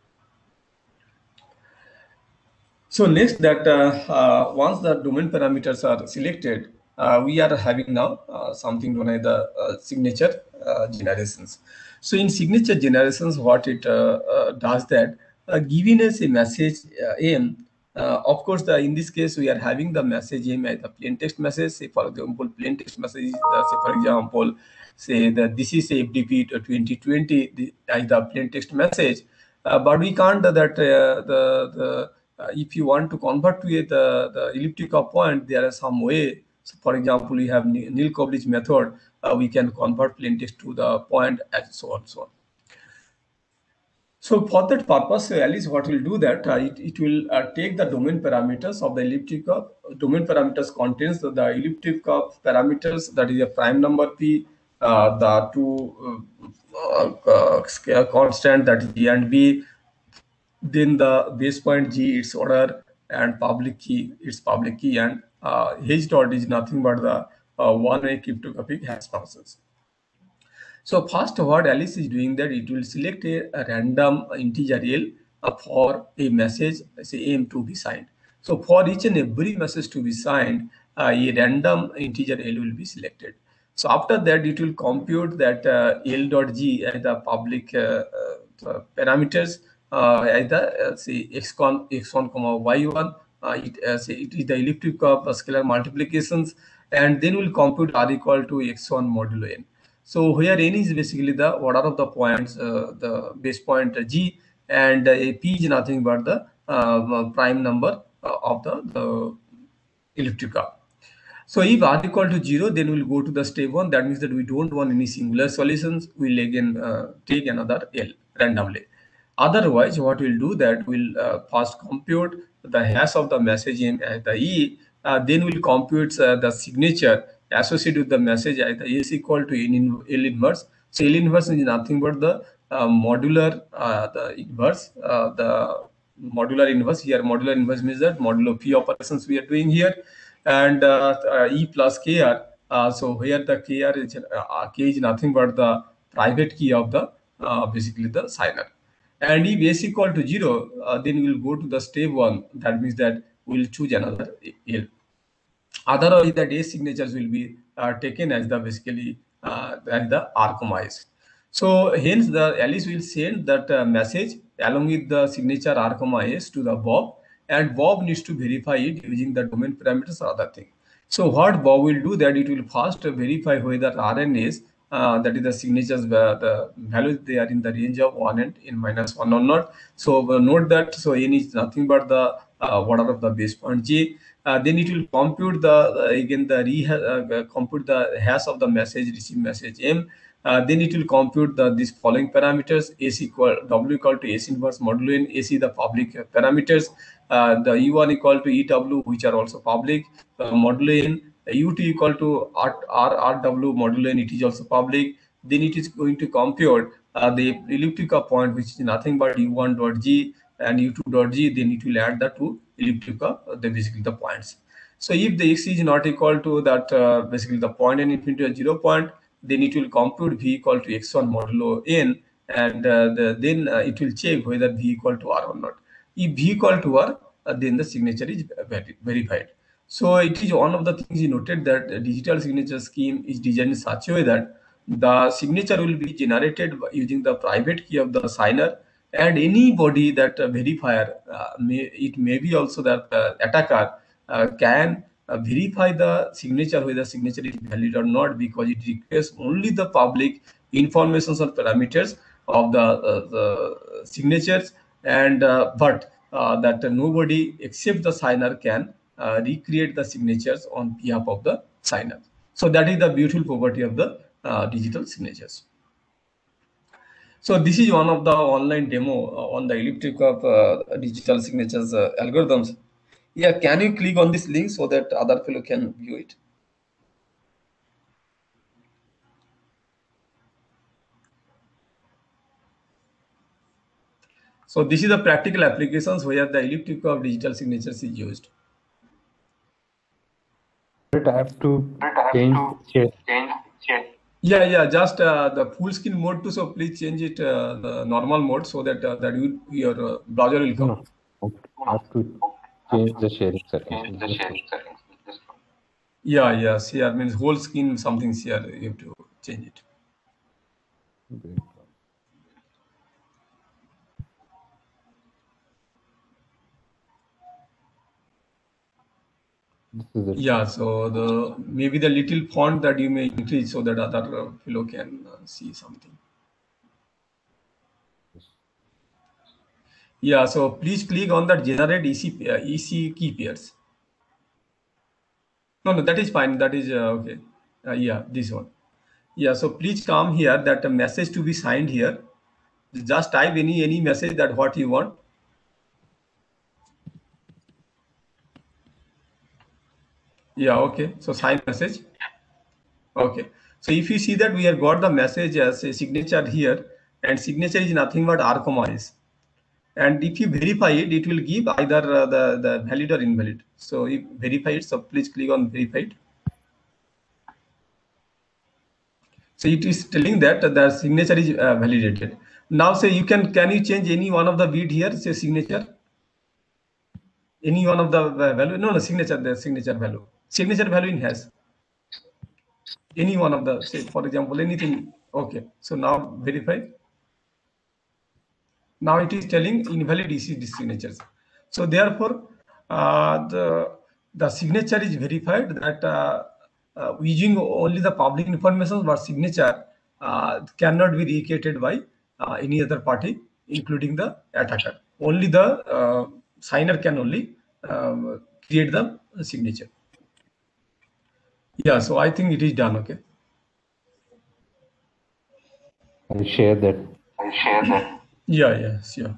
So next, that uh, uh, once the domain parameters are selected, uh, we are having now uh, something known as the uh, signature uh, generations. So in signature generations, what it uh, uh, does, that uh, giving us a message uh, M, uh, of course, the, in this case, we are having the message M as the plain text message. Say for example, plain text message is the, say for example, say that this is a F D P twenty twenty the, as the plain text message, uh, but we can't uh, that uh, the the uh, if you want to convert to a, the, the elliptic curve point, there is some way. So for example, we have Neal-Koblitz method, uh, we can convert plain text to the point, and so on, so on. So for that purpose, at least what will do that, uh, it, it will uh, take the domain parameters of the elliptic curve. Domain parameters contains the, the elliptic curve parameters, that is a prime number p, uh, the two uh, uh, scale constant, that is g and b, then the base point G, its order, and public key, its public key, and uh, h dot is nothing but the uh, one-way cryptographic hash functions. So first, what Alice is doing, that it will select a, a random integer L uh, for a message, say M, to be signed. So for each and every message to be signed, uh, a random integer L will be selected. So after that, it will compute that uh, L dot G as the public uh, uh, parameters, uh, as the uh, say x one, x one comma y one. Uh, it, uh, say it is the elliptic curve uh, scalar multiplications, and then we'll compute R equal to x one modulo n. So here n is basically the order of the points, uh, the base point uh, G, and uh, P is nothing but the uh, prime number uh, of the, the elliptic curve. So if R equal to zero, then we'll go to the step one. That means that we don't want any singular solutions. We'll again uh, take another L randomly. Otherwise, what we'll do, that we'll uh, first compute the hash of the message in uh, the E. Uh, then we'll compute uh, the signature associated with the message as the S equal to N in, L inverse. So L inverse is nothing but the uh, modular uh, the inverse, uh, the modular inverse. Here modular inverse means that modulo P operations we are doing here, and uh, uh, E plus K R. Uh, so here the K R is uh, K is nothing but the private key of the uh, basically the signer. And if S equal to zero, uh, then we'll go to the step one. That means that we'll choose another L. Otherwise, the day signatures will be uh, taken as the basically uh, as the R comma S. So hence the Alice will send that uh, message along with the signature R comma S to the Bob, and Bob needs to verify it using the domain parameters or other thing. So what Bob will do that it will first verify whether R N S, uh, that is the signatures, uh, the values they are in the range of one and n minus one or not. So uh, note that so n is nothing but the uh, order of the base point j. Uh, then it will compute the uh, again the re uh, compute the hash of the message receive message m. Uh, then it will compute the these following parameters: s equal w equal to s inverse modulo n. S is the public parameters. Uh, the u one equal to ew, which are also public. Uh, modulo n, u two equal to r, r, rw modulo n, it is also public. Then it is going to compute uh, the elliptica point, which is nothing but u one dot g and u two dot g. Then it will add the two elliptica, uh, the basically the points. So if the x is not equal to that, uh, basically the point n infinity or zero point, then it will compute v equal to x one modulo n, and uh, the, then uh, it will check whether v equal to r or not. If v equal to r, uh, then the signature is verified. So it is one of the things he noted that the digital signature scheme is designed in such a way that the signature will be generated using the private key of the signer, and anybody that uh, verifier, uh, may, it may be also that uh, attacker uh, can uh, verify the signature whether the signature is valid or not, because it requires only the public information or parameters of the, uh, the signatures, and uh, but uh, that uh, nobody except the signer can uh, recreate the signatures on behalf of the signer. So that is the beautiful property of the uh, digital signatures. So this is one of the online demo uh, on the elliptic of uh, digital signatures uh, algorithms. Yeah, can you click on this link so that other fellow can view it? So this is the practical applications where the elliptic of digital signatures is used. But I have to change share. Yeah, yeah, just uh, the full screen mode too. So please change it uh, the normal mode so that uh, that you, your uh, browser will come. No, okay. I have to change the sharing settings. Yeah, yeah, share means whole screen something share. You have to change it. Okay. This is it. Yeah, so the maybe the little font that you may increase so that other uh, fellow can uh, see something. Yeah, so please click on that generate E C uh, E C key pairs. No, no, that is fine. That is uh, okay. Uh, yeah, this one. Yeah, so please come here that a message to be signed here. Just type any any message that what you want. Yeah, okay. So sign message. Okay. So if you see that we have got the message as a signature here, and signature is nothing but R comma S. And if you verify it, it will give either uh, the, the valid or invalid. So if verify it, so please click on verified. So it is telling that the signature is uh, validated. Now say you can, can you change any one of the bit here, say signature? Any one of the uh, value? No, no, signature, the signature value. Signature value in hash. Any one of the, say for example, anything. Okay, so now verify. Now it is telling invalid E C signatures. So therefore, uh, the the signature is verified that uh, uh, using only the public information, but signature uh, cannot be recreated by uh, any other party, including the attacker. Only the uh, signer can only um, create the signature. Yeah, so I think it is done. Okay. I'll share that. I'll share that. Yeah, yes, yeah.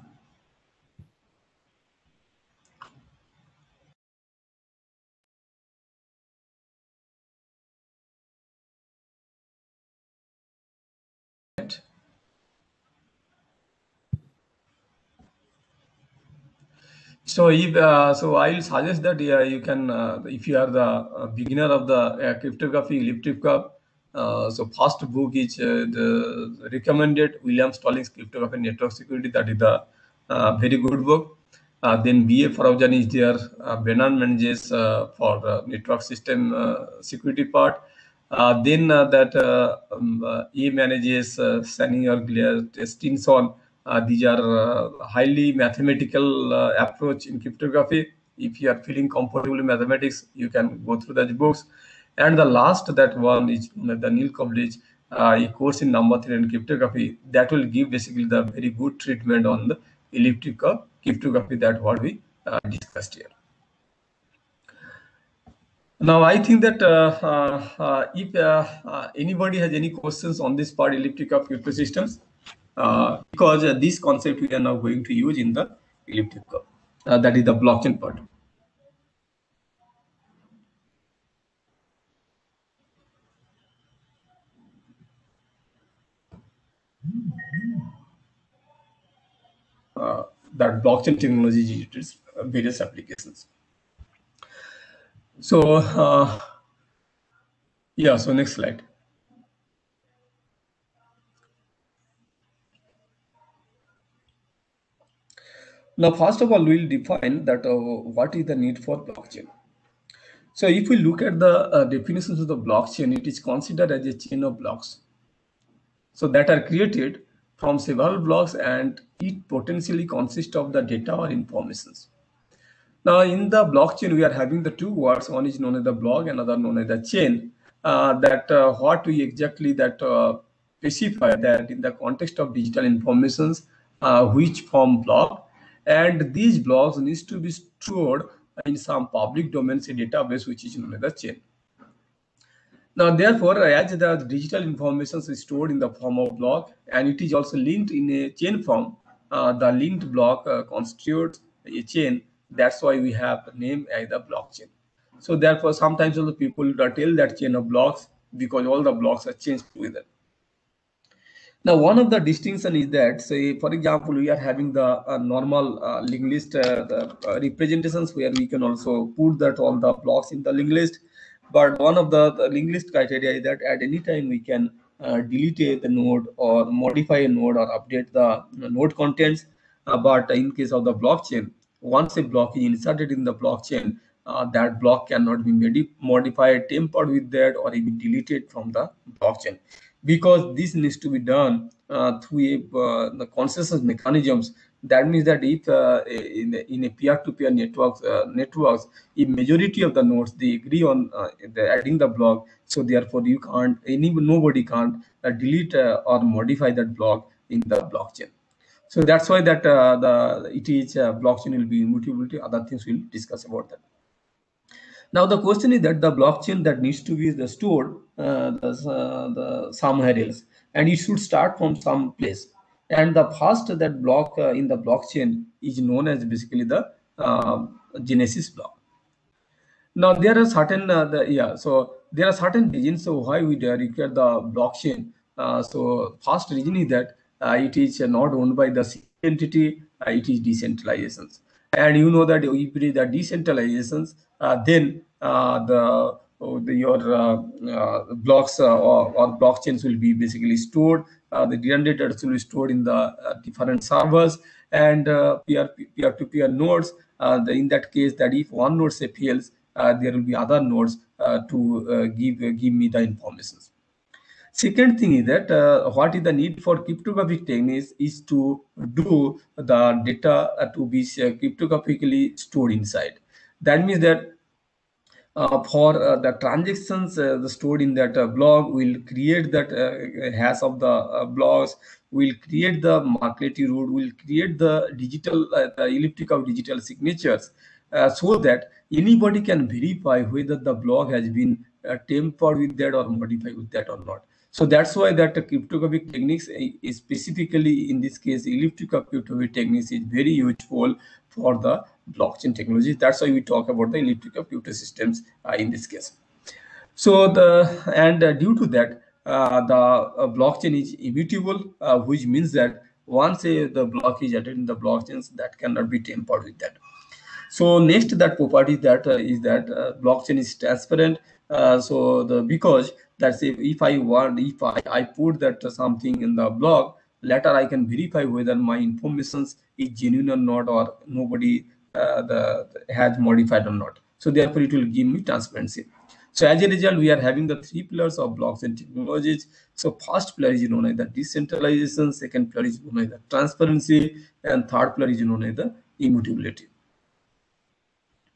So if uh, so, I will suggest that yeah, you can uh, if you are the uh, beginner of the uh, cryptography, elliptica. Uh, so first book is uh, the recommended William Stallings Cryptography and Network Security. That is the uh, very good book. Uh, then B A Faraujan is there. Uh, Brennan Menges uh, for uh, network system uh, security part. Uh, then uh, that uh, um, uh, A manages uh, Sanier, Glare, Stinson. Uh, these are uh, highly mathematical uh, approach in cryptography. If you are feeling comfortable in mathematics, you can go through the books. And the last that one is the Neil College, uh, a course in number theory and cryptography that will give basically the very good treatment on the elliptic curve cryptography that what we uh, discussed here. Now, I think that uh, uh, uh, if uh, uh, anybody has any questions on this part, elliptic curve crypto systems, uh, because uh, this concept we are now going to use in the elliptic curve, uh, that is the blockchain part. Uh, that blockchain technology uses various applications. So, uh, yeah, so next slide. Now, first of all, we'll define that uh, what is the need for blockchain. So if we look at the uh, definitions of the blockchain, it is considered as a chain of blocks. So that are created from several blocks, and it potentially consists of the data or informations. Now in the blockchain, we are having the two words. One is known as the block, another known as the chain. Uh, that uh, what we exactly that uh, specify that in the context of digital informations, uh, which form block, and these blocks needs to be stored in some public domains a database which is known as the chain. Now, therefore, as the digital information is stored in the form of block and it is also linked in a chain form, uh, the linked block uh, constitutes a chain. That's why we have the name as the blockchain. So, therefore, sometimes the people tell that chain of blocks because all the blocks are changed together. Now, one of the distinction is that, say, for example, we are having the uh, normal uh, linked list uh, the, uh, representations where we can also put that all the blocks in the linked list. But one of the, the linked list criteria is that at any time we can uh, delete the node or modify a node or update the node contents. Uh, but in case of the blockchain, once a block is inserted in the blockchain, uh, that block cannot be modified, tampered with that, or even deleted from the blockchain, because this needs to be done uh, through a, uh, the consensus mechanisms. That means that if uh, in, a, in a peer-to-peer networks, uh, networks, if majority of the nodes they agree on uh, the adding the block, so therefore you can't, any nobody can't uh, delete uh, or modify that block in the blockchain. So that's why that uh, the it is uh, blockchain will be immutability. Other things we'll discuss about that. Now the question is that the blockchain that needs to be the stored uh, the, uh, the somewhere else, and it should start from some place. And the first that block uh, in the blockchain is known as basically the uh, Genesis block. Now there are certain uh, the, yeah, so there are certain reasons so why we require the blockchain. Uh, so first reason is that uh, it is not owned by the entity, uh, it is decentralizations. And you know that if it is the decentralizations, uh, then uh, the, oh, the your uh, uh, blocks uh, or, or blockchains will be basically stored. Uh, the redundant data will be stored in the uh, different servers and uh, peer peer to peer nodes. Uh, the, in that case, that if one node say fails, uh, there will be other nodes uh, to uh, give uh, give me the information. Second thing is that uh, what is the need for cryptographic techniques is to do the data uh, to be uh, cryptographically stored inside. That means that uh, for uh, the transactions uh, the stored in that uh, block will create that uh, hash of the uh, blocks, will create the Markletti root, will create the digital uh, the elliptic of digital signatures, uh, so that anybody can verify whether the block has been uh, tampered with that or modified with that or not. So that's why that uh, cryptographic techniques is specifically in this case elliptic of cryptographic techniques is very useful for the blockchain technology. That's why we talk about the elliptic of crypto systems uh, in this case. So the and uh, due to that uh, the uh, blockchain is immutable, uh, which means that once a, the block is added in the blockchains, that cannot be tampered with that. So next that property that uh, is that uh, blockchain is transparent. Uh, so the because that's if, if I want if I, I put that uh, something in the block, later I can verify whether my information is genuine or not, or nobody uh, the, the has modified or not. So therefore it will give me transparency. So as a result, we are having the three pillars of blockchain technologies. So first pillar is known as the decentralization, second pillar is known as the transparency, and third pillar is known as the immutability.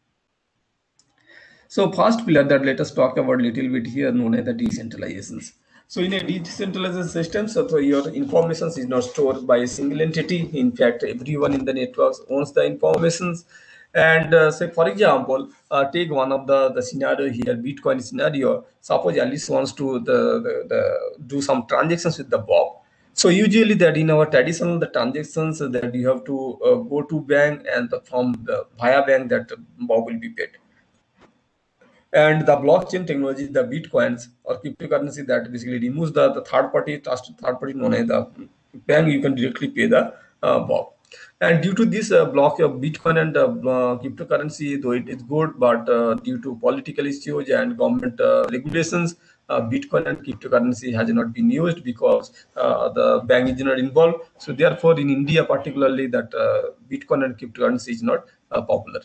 So first pillar that let us talk about little bit here, known as the decentralizations. So in a decentralized system, so, so your information is not stored by a single entity. In fact, everyone in the networks owns the informations. And uh, say, for example, uh, take one of the, the scenario here, Bitcoin scenario. Suppose Alice wants to the, the, the do some transactions with the Bob. So usually that in our traditional the transactions that you have to uh, go to bank and the, from the via bank that Bob will be paid. And the blockchain technology, the bitcoins or cryptocurrency that basically removes the, the third party trust, third party known as the bank, you can directly pay the uh, Bob. And due to this uh, block of Bitcoin and uh, uh, cryptocurrency, though it is good, but uh, due to political issues and government uh, regulations, uh, Bitcoin and cryptocurrency has not been used because uh, the bank is not involved. So therefore, in India particularly, that uh, Bitcoin and cryptocurrency is not uh, popular.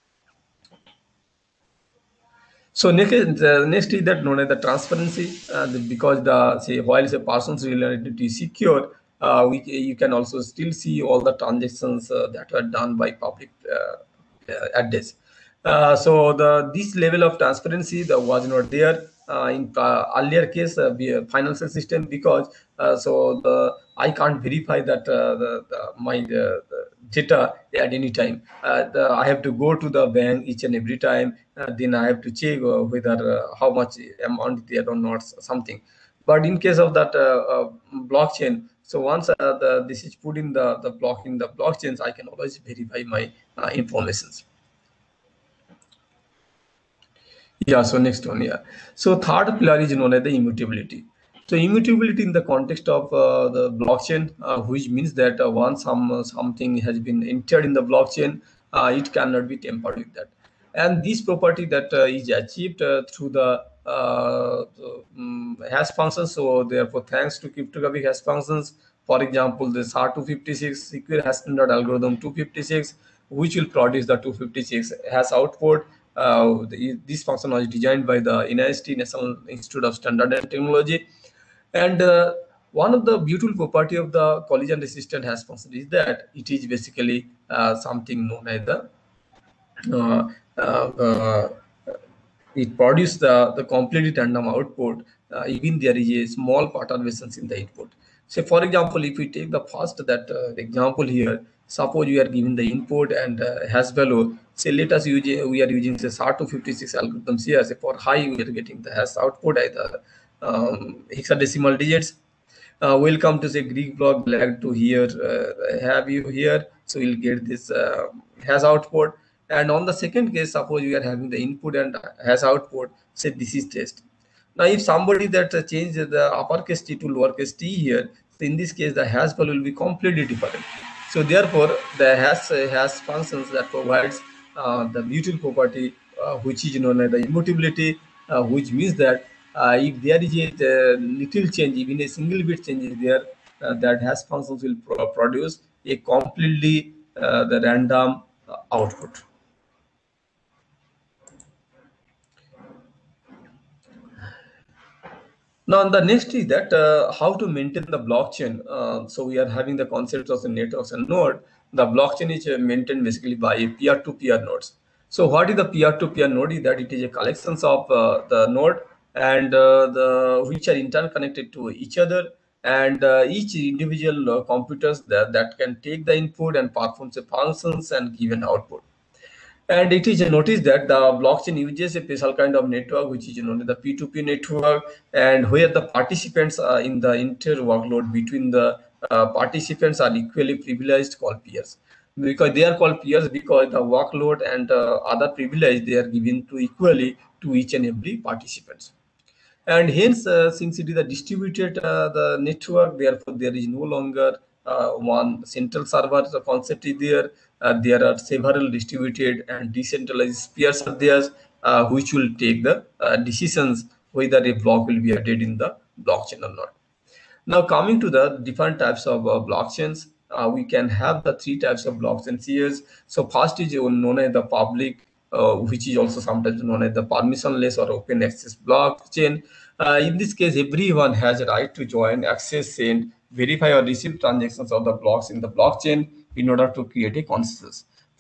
So next, the next is that known as the transparency, uh, the, because the say while a person's real identity is secure, uh, we you can also still see all the transactions uh, that were done by public uh, uh, address. Uh, so the this level of transparency that was not there uh, in uh, earlier case uh, be a financial system, because uh, so the I can't verify that uh, the, the my uh, the data at any time. Uh, the, I have to go to the bank each and every time. Uh, then I have to check uh, whether uh, how much amount there or not something. But in case of that uh, uh, blockchain, so once uh, the, this is put in the the block in the blockchains, I can always verify my uh, informations. Yeah, so next one, yeah. So third pillar is known as the immutability. So immutability in the context of uh, the blockchain, uh, which means that uh, once some uh, something has been entered in the blockchain, uh, it cannot be tampered with that. And this property that uh, is achieved uh, through the uh, um, hash functions. So therefore, thanks to cryptographic hash functions, for example, the S A R two fifty-six secure hash standard algorithm two fifty-six, which will produce the two fifty-six hash output. Uh, the, this function was designed by the N I S T, National Institute of Standard and Technology. And uh, one of the beautiful property of the collision resistant hash function is that it is basically uh, something known as the uh, uh, uh, it produces the, the completely random output, uh, even there is a small perturbations in the input. So for example, if we take the first that uh, example here, suppose we are given the input and uh, hash value. Say let us use we are using say S A R two fifty-six algorithms here. Say for high we are getting the hash output either um, hexadecimal digits. Uh, welcome to say Greek block, glad to hear uh, have you here. So we'll get this uh, hash output. And on the second case, suppose we are having the input and hash output. Say this is test. Now, if somebody that uh, change the uppercase T to lowercase t here, so in this case the hash value will be completely different. So therefore, the hash uh, hash functions that provides uh, the beautiful property, uh, which is known as the immutability, uh, which means that uh, if there is a uh, little change, even a single bit change is there, uh, that hash functions will pro produce a completely uh, the random uh, output. Now, the next is that uh, how to maintain the blockchain. Uh, so we are having the concept of the networks and node. The blockchain is uh, maintained basically by peer-to-peer nodes. So what is the peer-to-peer node? Is that it is a collection of uh, the node and uh, the which are interconnected to each other, and uh, each individual uh, computers that, that can take the input and perform the functions and give an output. And it is noticed that the blockchain uses a special kind of network, which is known as the P two P network, and where the participants are in the inter workload between the uh, participants are equally privileged, called peers. Because they are called peers because the workload and uh, other privilege they are given to equally to each and every participants. And hence uh, since it is a distributed uh, the network, therefore there is no longer uh, one central server. The concept is there. Uh, there are several distributed and decentralized peers are there, uh, which will take the uh, decisions whether a block will be added in the blockchain or not. Now coming to the different types of uh, blockchains, uh, we can have the three types of blockchains here. So first is known as the public, uh, which is also sometimes known as the permissionless or open access blockchain. Uh, in this case, everyone has a right to join, access, send, verify or receive transactions of the blocks in the blockchain in order to create a consensus.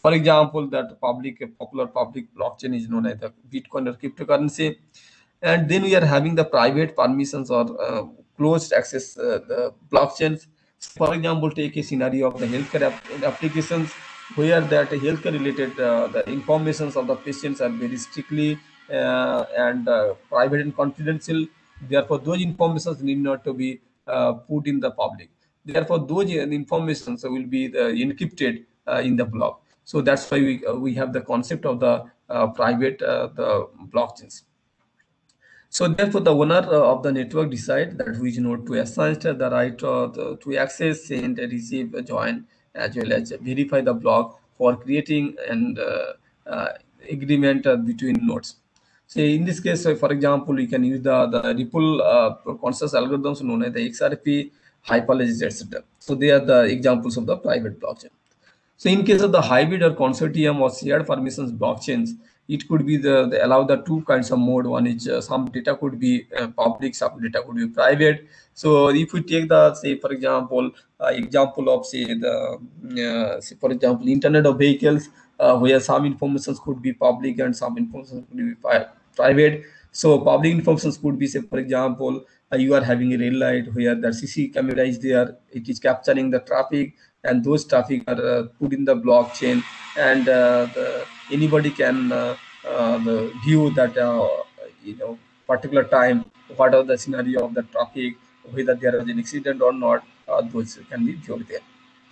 For example, that public, a popular public blockchain is known as the Bitcoin or cryptocurrency. And then we are having the private permissions or uh, closed access uh, the blockchains. For example, take a scenario of the healthcare app applications where that healthcare related uh, the informations of the patients are very strictly uh, and uh, private and confidential. Therefore, those informations need not to be uh, put in the public. Therefore, those informations will be uh, encrypted uh, in the block. So that's why we uh, we have the concept of the uh, private uh, the blockchains. So therefore, the owner uh, of the network decide that which node to assign the right uh, the, to access, send, receive, join, as well as verify the block for creating and uh, uh, agreement uh, between nodes. So in this case, so for example, we can use the, the Ripple uh, consensus algorithms known as the X R P, Hyperledger, et cetera. So they are the examples of the private blockchain. So in case of the hybrid or consortium or shared permissions blockchains, it could be the, the allow the two kinds of mode. One is uh, some data could be uh, public, some data could be private. So if we take the say for example uh, example of say the uh, say for example Internet of Vehicles, uh, where some information could be public and some information could be pri private. So public information could be say for example uh, you are having a red light where the C C camera is there, it is capturing the traffic, and those traffic are uh, put in the blockchain, and uh, the, anybody can uh, uh, the view that uh, you know particular time what are the scenario of the traffic, whether there is an accident or not, uh, those can be viewed there.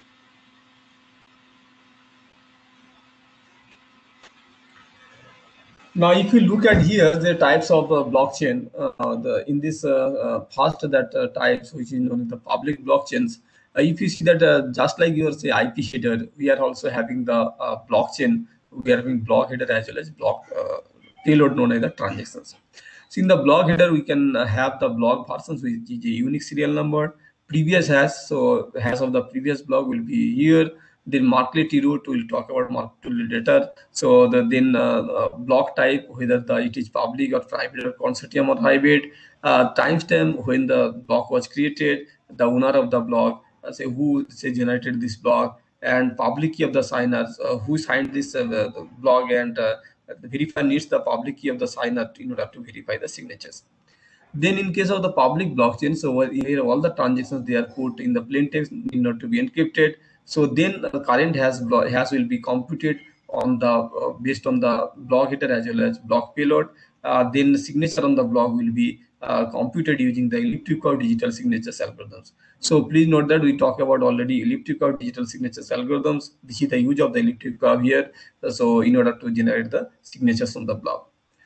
Now, if you look at here, the types of uh, blockchain, uh, the in this uh, uh, first that uh, types, which is known as the public blockchains. Uh, if you see that uh, just like your say I P header, we are also having the uh, blockchain. We are having block header as well as block uh, payload known as the transactions. So in the block header, we can uh, have the block versions with a unique serial number. Previous hash, so hash of the previous block will be here. Then marklet root, we'll talk about marklet later. So the then uh, uh, block type, whether the it is public or private or consortium or hybrid. Uh, timestamp when the block was created, the owner of the block, uh, say who say generated this block, and public key of the signers, uh, who signed this uh, the, the block, and uh, the verifier needs the public key of the signer in order to verify the signatures. Then in case of the public blockchain, so here all the transactions they are put in the plain text need not to be encrypted. So then the current hash hash will be computed on the uh, based on the block header as well as block payload. Uh, then the signature on the block will be uh, computed using the elliptic curve digital signatures algorithms. So please note that we talk about already elliptic curve digital signatures algorithms. This is the use of the elliptic curve here. So in order to generate the signatures on the block.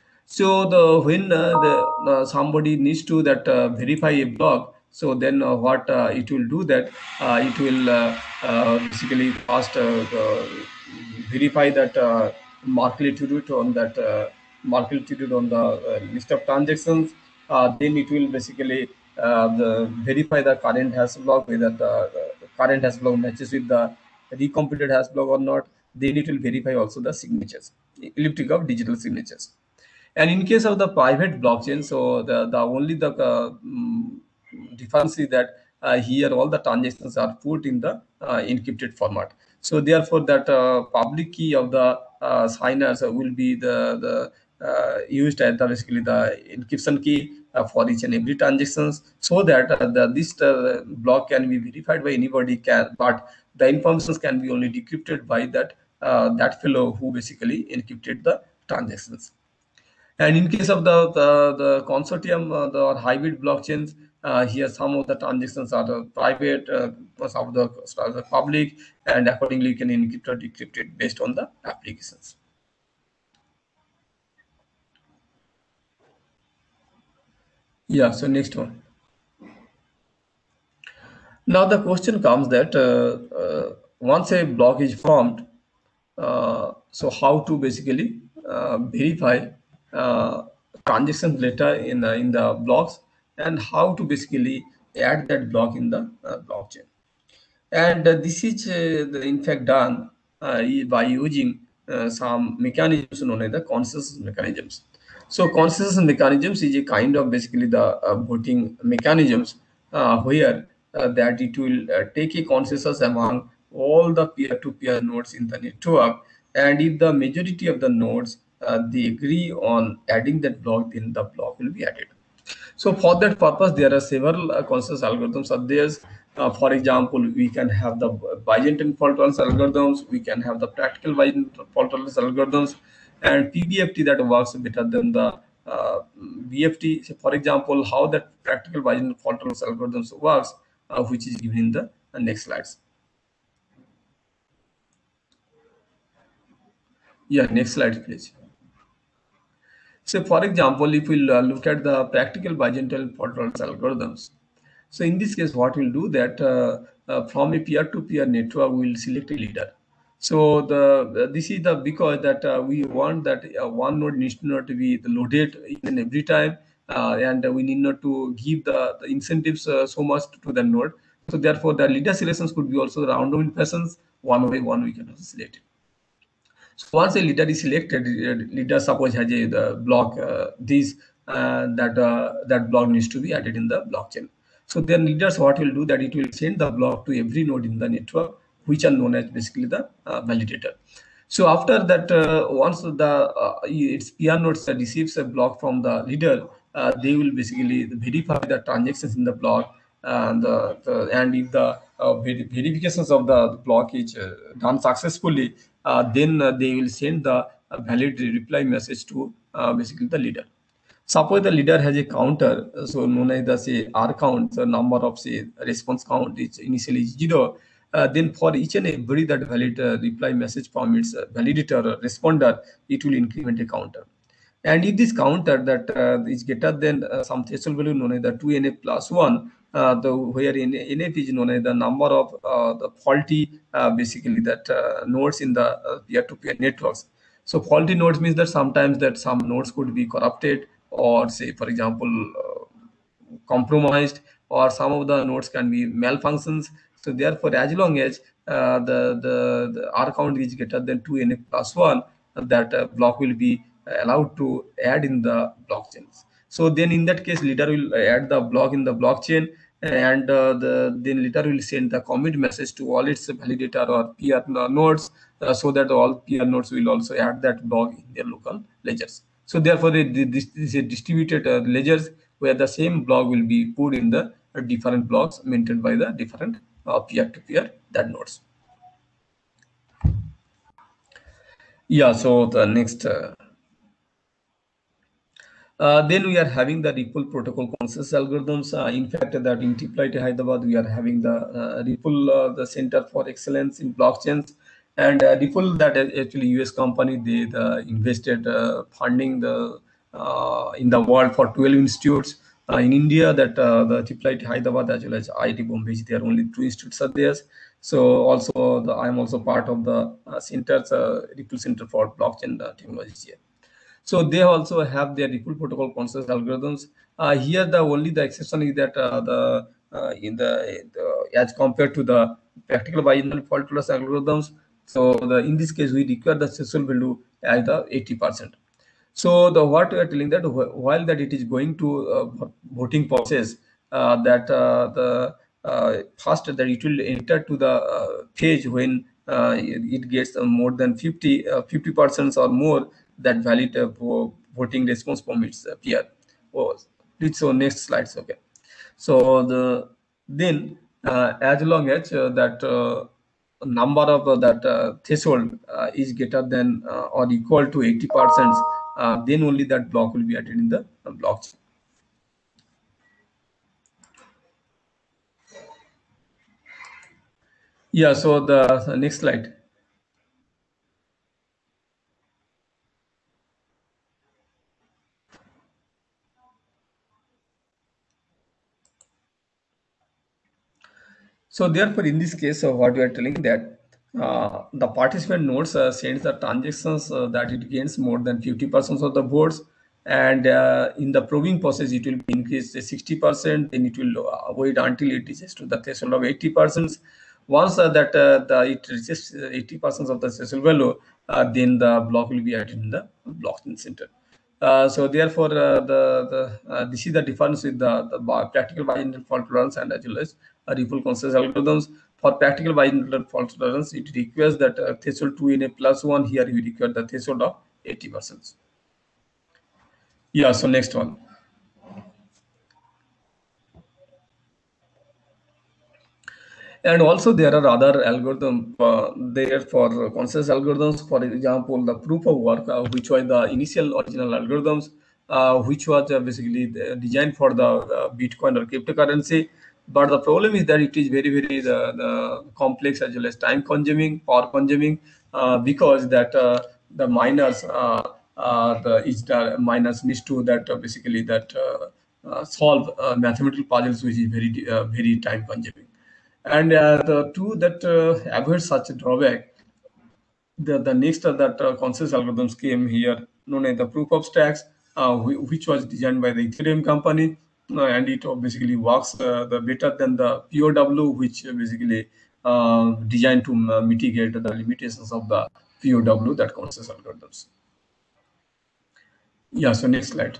So the when uh, the uh, somebody needs to that uh, verify a block, so then uh, what uh, it will do that uh, it will uh, uh, basically first uh, uh, verify that uh, marklet on that uh, marklet on the uh, list of transactions. Uh, then it will basically uh, the verify the current hash block, whether the uh, current hash block matches with the recomputed hash block or not. Then it will verify also the signatures, elliptic of digital signatures. And in case of the private blockchain, so the, the only the uh, um, difference is that uh, here all the transactions are put in the uh, encrypted format. So therefore, that uh, public key of the uh, signers will be the the uh, used as the basically the encryption key uh, for each and every transactions, so that uh, the this uh, block can be verified by anybody can, but the informations can be only decrypted by that uh, that fellow who basically encrypted the transactions. And in case of the the, the consortium, uh, the hybrid blockchains, uh, here some of the transactions are the private, uh, some of the are the public, and accordingly you can encrypt or decrypt it based on the applications. Yeah. So next one. Now the question comes that uh, uh, once a block is formed, uh, so how to basically uh, verify uh, transaction data in the, in the blocks, and how to basically add that block in the uh, blockchain. And uh, this is uh, the, in fact done uh, by using uh, some mechanisms known as the consensus mechanisms. So consensus mechanisms is a kind of basically the uh, voting mechanisms uh, where uh, that it will uh, take a consensus among all the peer-to-peer nodes in the network, and if the majority of the nodes uh, they agree on adding that block, then the block will be added. So for that purpose, there are several uh, consensus algorithms are there. Uh, for example, we can have the Byzantine fault tolerance algorithms, we can have the practical Byzantine fault tolerance algorithms, and P B F T that works better than the uh, B F T. So for example, how that practical Byzantine fault tolerance algorithms works, uh, which is given in the uh, next slides. Yeah, next slide, please. So, for example, if we uh, look at the practical Byzantine fault tolerance algorithms, so in this case, what we'll do that uh, uh, from a peer-to-peer network, we'll select a leader. So the uh, this is the because that uh, we want that uh, one node needs to not to be loaded each and every time, uh, and we need not to give the, the incentives uh, so much to the node. So therefore, the leader selections could be also round robin fashions. One by one, we can also select it. So once a leader is selected, leader suppose has a the block uh, these uh, that uh, that block needs to be added in the blockchain. So then leaders what will do that it will send the block to every node in the network, which are known as basically the uh, validator. So after that, uh, once the uh, its peer nodes receives a block from the leader, uh, they will basically verify the transactions in the block, and the, the and if the uh, ver verifications of the block is uh, done successfully, uh, then uh, they will send the uh, valid reply message to uh, basically the leader. Suppose the leader has a counter, so known as the say R count, the number of say response count is initially zero. Uh, then for each and every that valid uh, reply message from its uh, validator or responder, it will increment a counter. And if this counter that uh, is greater than uh, some threshold value known as the two N F plus one, uh, the where N F is known as the number of uh, the faulty uh, basically that uh, nodes in the uh, peer-to-peer networks. So faulty nodes means that sometimes that some nodes could be corrupted, or say for example uh, compromised, or some of the nodes can be malfunctions. So therefore, as long as uh, the, the the R count is greater than two N F plus one, that uh, block will be allowed to add in the blockchains. So then in that case, leader will add the block in the blockchain, and uh, the then leader will send the commit message to all its validator or peer nodes, uh, so that all peer nodes will also add that block in their local ledgers. So therefore, they, this is a distributed uh, ledgers where the same block will be put in the uh, different blocks maintained by the different uh, peer-to-peer that nodes. Yeah. So the next. Uh, Uh, then we are having the Ripple protocol consensus algorithms. Uh, in fact, that in T P I T Hyderabad, we are having the uh, Ripple, uh, the Center for Excellence in Blockchains, and uh, Ripple, that is actually U S company, they the invested uh, funding the uh, in the world for twelve institutes. Uh, in India, that uh, the T P I T Hyderabad as well as I I T Bombay, there are only two institutes are there. So also, the, I am also part of the uh, centers, uh, Ripple Center for Blockchain uh, Technologies here. So they also have their Ripple protocol consensus algorithms. Uh, here, the only the exception is that uh, the uh, in the, the as compared to the practical Byzantine fault tolerance algorithms. So the in this case, we require the threshold value as the eighty percent. So the what we are telling that while that it is going to uh, voting process, uh, that uh, the uh, first that it will enter to the uh, page when uh, it, it gets uh, more than fifty percent or more that valid uh, voting response from its uh, peer. Oh, please, so next slides. Okay. So the then uh, as long as uh, that uh, number of uh, that uh, threshold uh, is greater than uh, or equal to eighty percent, uh, then only that block will be added in the uh, blockchain. Yeah. So the uh, next slide. So therefore, in this case, uh, what we are telling that uh, the participant nodes uh, sends the transactions uh, that it gains more than fifty percent of the votes, and uh, in the proving process, it will be increased to sixty percent. Then it will uh, wait until it reaches to the threshold of eighty percent. Once uh, that uh, the it reaches eighty percent of the threshold value, uh, then the block will be added in the blockchain center. Uh, so therefore, uh, the the uh, this is the difference with the, the practical Byzantine fault tolerance and as well as uh, Ripple consensus algorithms. For practical bidirectional fault tolerance, it requires that uh, threshold two N A plus one. Here we require the threshold of eighty percent. Yeah, so next one. And also there are other algorithms uh, there for consensus algorithms. For example, the proof of work, uh, which was the initial original algorithms, uh, which was uh, basically designed for the uh, Bitcoin or cryptocurrency. But the problem is that it is very, very the, the complex as well as time consuming, power consuming, uh, because that uh, the miners, uh, uh, the each the miners needs to that uh, basically that uh, uh, solve uh, mathematical puzzles, which is very uh, very time consuming. And uh, the two that uh, avoid such a drawback, the, the next uh, that uh, consensus algorithms came here, known as the proof of stacks, uh, wh- which was designed by the Ethereum company, uh, and it basically works uh, the better than the P O W, which uh, basically uh, designed to uh, mitigate the limitations of the P O W, that consensus algorithms. Yeah, so next slide.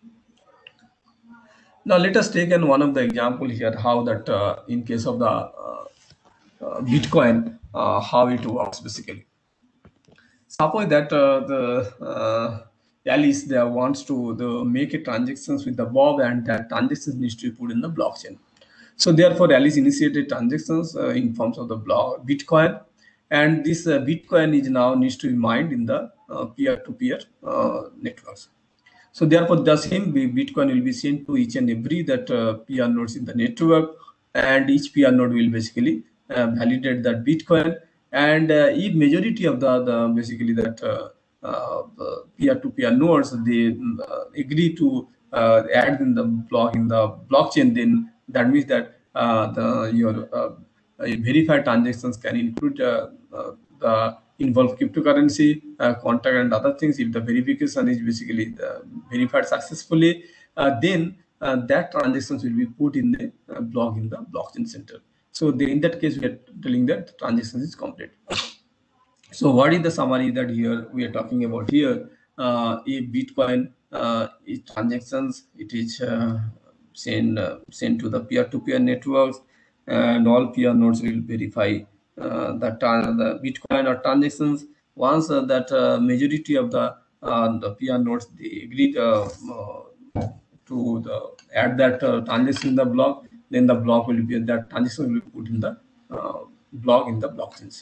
Now let us take in one of the example here, how that uh, in case of the uh, uh, Bitcoin, uh, how it works basically. Suppose that uh, the uh, Alice there wants to the make a transactions with the Bob, and that transactions needs to be put in the blockchain. So therefore, Alice initiated transactions uh, in forms of the block Bitcoin, and this uh, Bitcoin is now needs to be mined in the uh, peer-to-peer uh, networks. So therefore, the same Bitcoin will be sent to each and every that uh, peer nodes in the network, and each peer node will basically uh, validate that Bitcoin. And uh, if majority of the, the basically that uh, uh, peer-to-peer nodes they uh, agree to uh, add in the block in the blockchain, then that means that uh, the your uh, verified transactions can include uh, uh, the involve cryptocurrency, uh, contract, and other things. If the verification is basically uh, verified successfully, uh, then uh, that transactions will be put in the uh, block in the blockchain center. So they, in that case, we are telling that the transaction is complete. So what is the summary that here we are talking about here? Uh, if Bitcoin uh, is transactions, it is uh, sent uh, sent to the peer-to-peer networks, and all peer nodes will verify uh, that the Bitcoin or transactions. Once uh, that uh, majority of the uh, the peer nodes they agreed uh, uh, to the add that uh, transaction in the block, then the block will be that transaction will be put in the uh, block in the blockchains.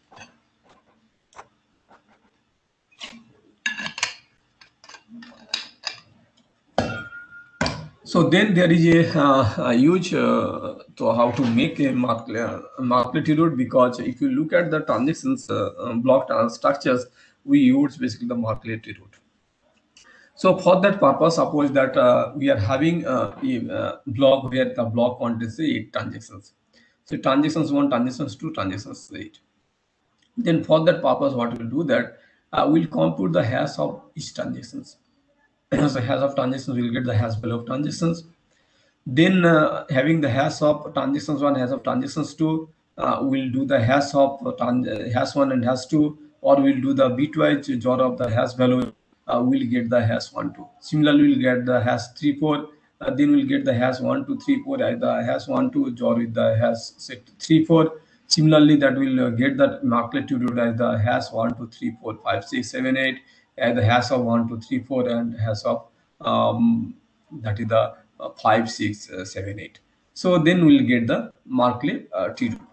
So then there is a, uh, a huge uh, to how to make a market uh, market because if you look at the transactions uh, block structures, we use basically the market route. So for that purpose, suppose that uh, we are having uh, a uh, block where the block contains eight transactions. So transactions one, transactions two, transactions eight. Then for that purpose, what we'll do that uh, we'll compute the hash of each transactions. So hash of transactions, we'll get the hash value of transactions. Then uh, having the hash of transactions one, hash of transactions two, uh, we'll do the hash of uh, hash one and hash two, or we'll do the bitwise join of the hash value. Uh, we'll get the hash one two. Similarly, we'll get the hash three four. Uh, then we'll get the hash one two three four. Uh, the hash one two join with the hash set three four. Similarly, that will uh, get that magnitude as the hash one two three four five six seven eight, and the hash of one two three four, and hash of um, that is the uh, five six seven eight. So then we'll get the Markley uh, T root.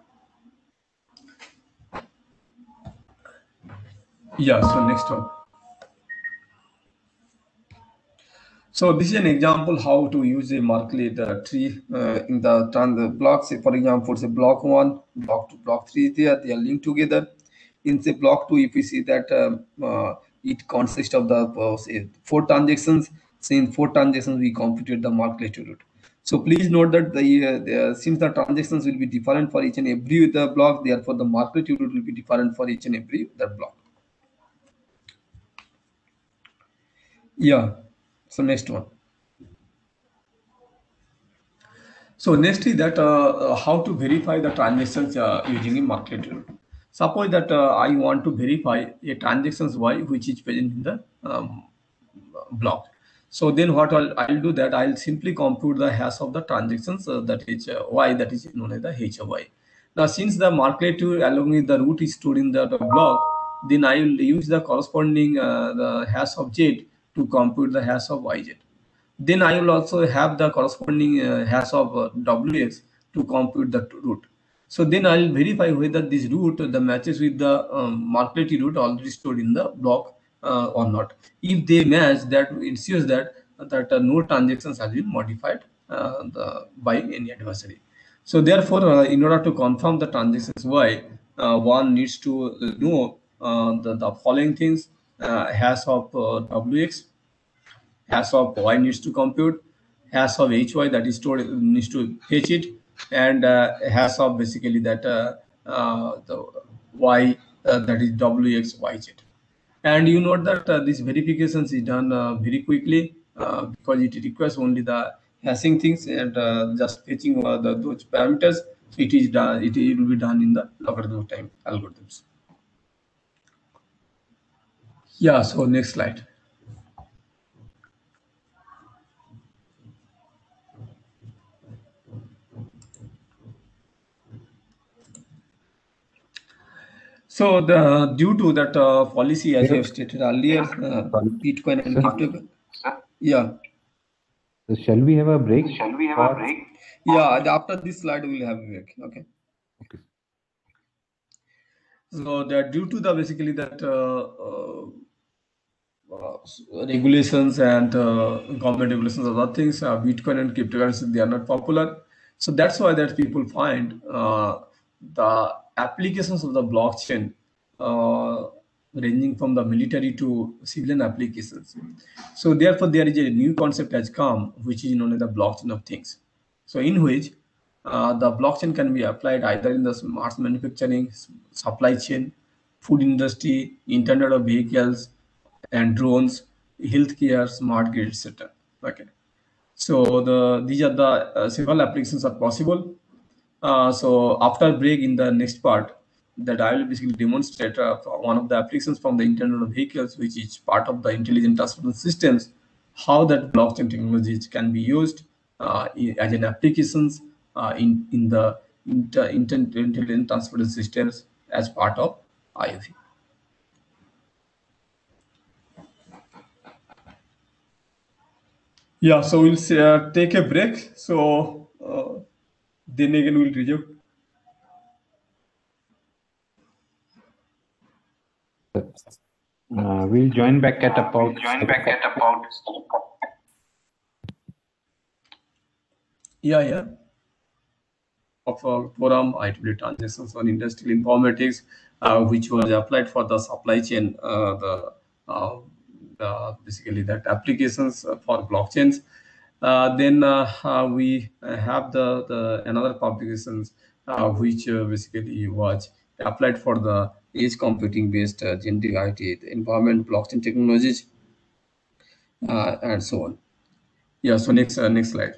Yeah. So next one. So this is an example how to use a Markley the tree uh, in the, the blocks. For example, say block one, block two, block three is there. They are linked together. In say block two, if we see that um, uh, it consists of the uh, say four transactions. So in four transactions, we computed the Markley root. So please note that the, uh, the since the transactions will be different for each and every the block, therefore the Markley root will be different for each and every the block. Yeah. So next one. So next is that uh, how to verify the transactions uh, using a Markley root. Suppose that uh, I want to verify a transactions Y which is present in the um, block. So then what I'll, I'll do that I'll simply compute the hash of the transactions uh, that is uh, Y, that is known as the H of Y. Now, since the marklet along with the root is stored in the, the block, then I will use the corresponding uh, the hash of Z to compute the hash of Y Z. Then I will also have the corresponding uh, hash of uh, W X to compute the root. So then I will verify whether this root the matches with the um, marklet root already stored in the block uh, or not. If they match, that it shows that that uh, no transactions has been modified uh, the, by any adversary. So therefore, uh, in order to confirm the transactions Y, uh, one needs to know uh, the, the following things: uh, hash of uh, W X, hash of Y needs to compute, hash of H Y that is stored needs to fetch it, and uh, hash of basically that uh, uh, the Y uh, that is W X Y Z. And you note that uh, this verifications is done uh, very quickly uh, because it requires only the hashing things and uh, just fetching uh, the, those parameters. So it is done. It, it will be done in the logarithm time algorithms. Yeah. So next slide. So the due to that uh, policy, as you have stated earlier, uh, Bitcoin and crypto. Yeah. So shall we have a break? Shall we have a break? Yeah. After this slide, we will have a break. Okay. Okay. So that due to the basically that uh, uh, regulations and uh, government regulations, other things, uh, Bitcoin and cryptocurrency, they are not popular. So that's why that people find uh, the applications of the blockchain uh, ranging from the military to civilian applications. So therefore, there is a new concept has come, which is known as the blockchain of things. So in which uh, the blockchain can be applied either in the smart manufacturing, supply chain, food industry, Internet of Vehicles, and drones, healthcare, smart grid, et cetera. Okay. So the these are the uh, several applications are possible. Uh, so after break in the next part, that I will basically demonstrate uh, one of the applications from the Internet of Vehicles, which is part of the intelligent transportation systems, how that blockchain technologies can be used uh, as an applications uh, in in the inter, inter, intelligent transportation systems as part of I O V. Yeah, so we'll say, uh, take a break. So uh, then again we'll resume. Uh, we'll join back at about. We'll join back at about. Yeah, yeah. Of a forum, I T transactions on industrial informatics, uh, which was applied for the supply chain, uh, the, uh, the basically that applications for blockchains. Uh, then uh, uh, we have the, the another publications uh, which uh, basically was applied for the edge computing based uh, generative I T, the environment blockchain technologies, uh, and so on. Yeah. So next uh, next slide.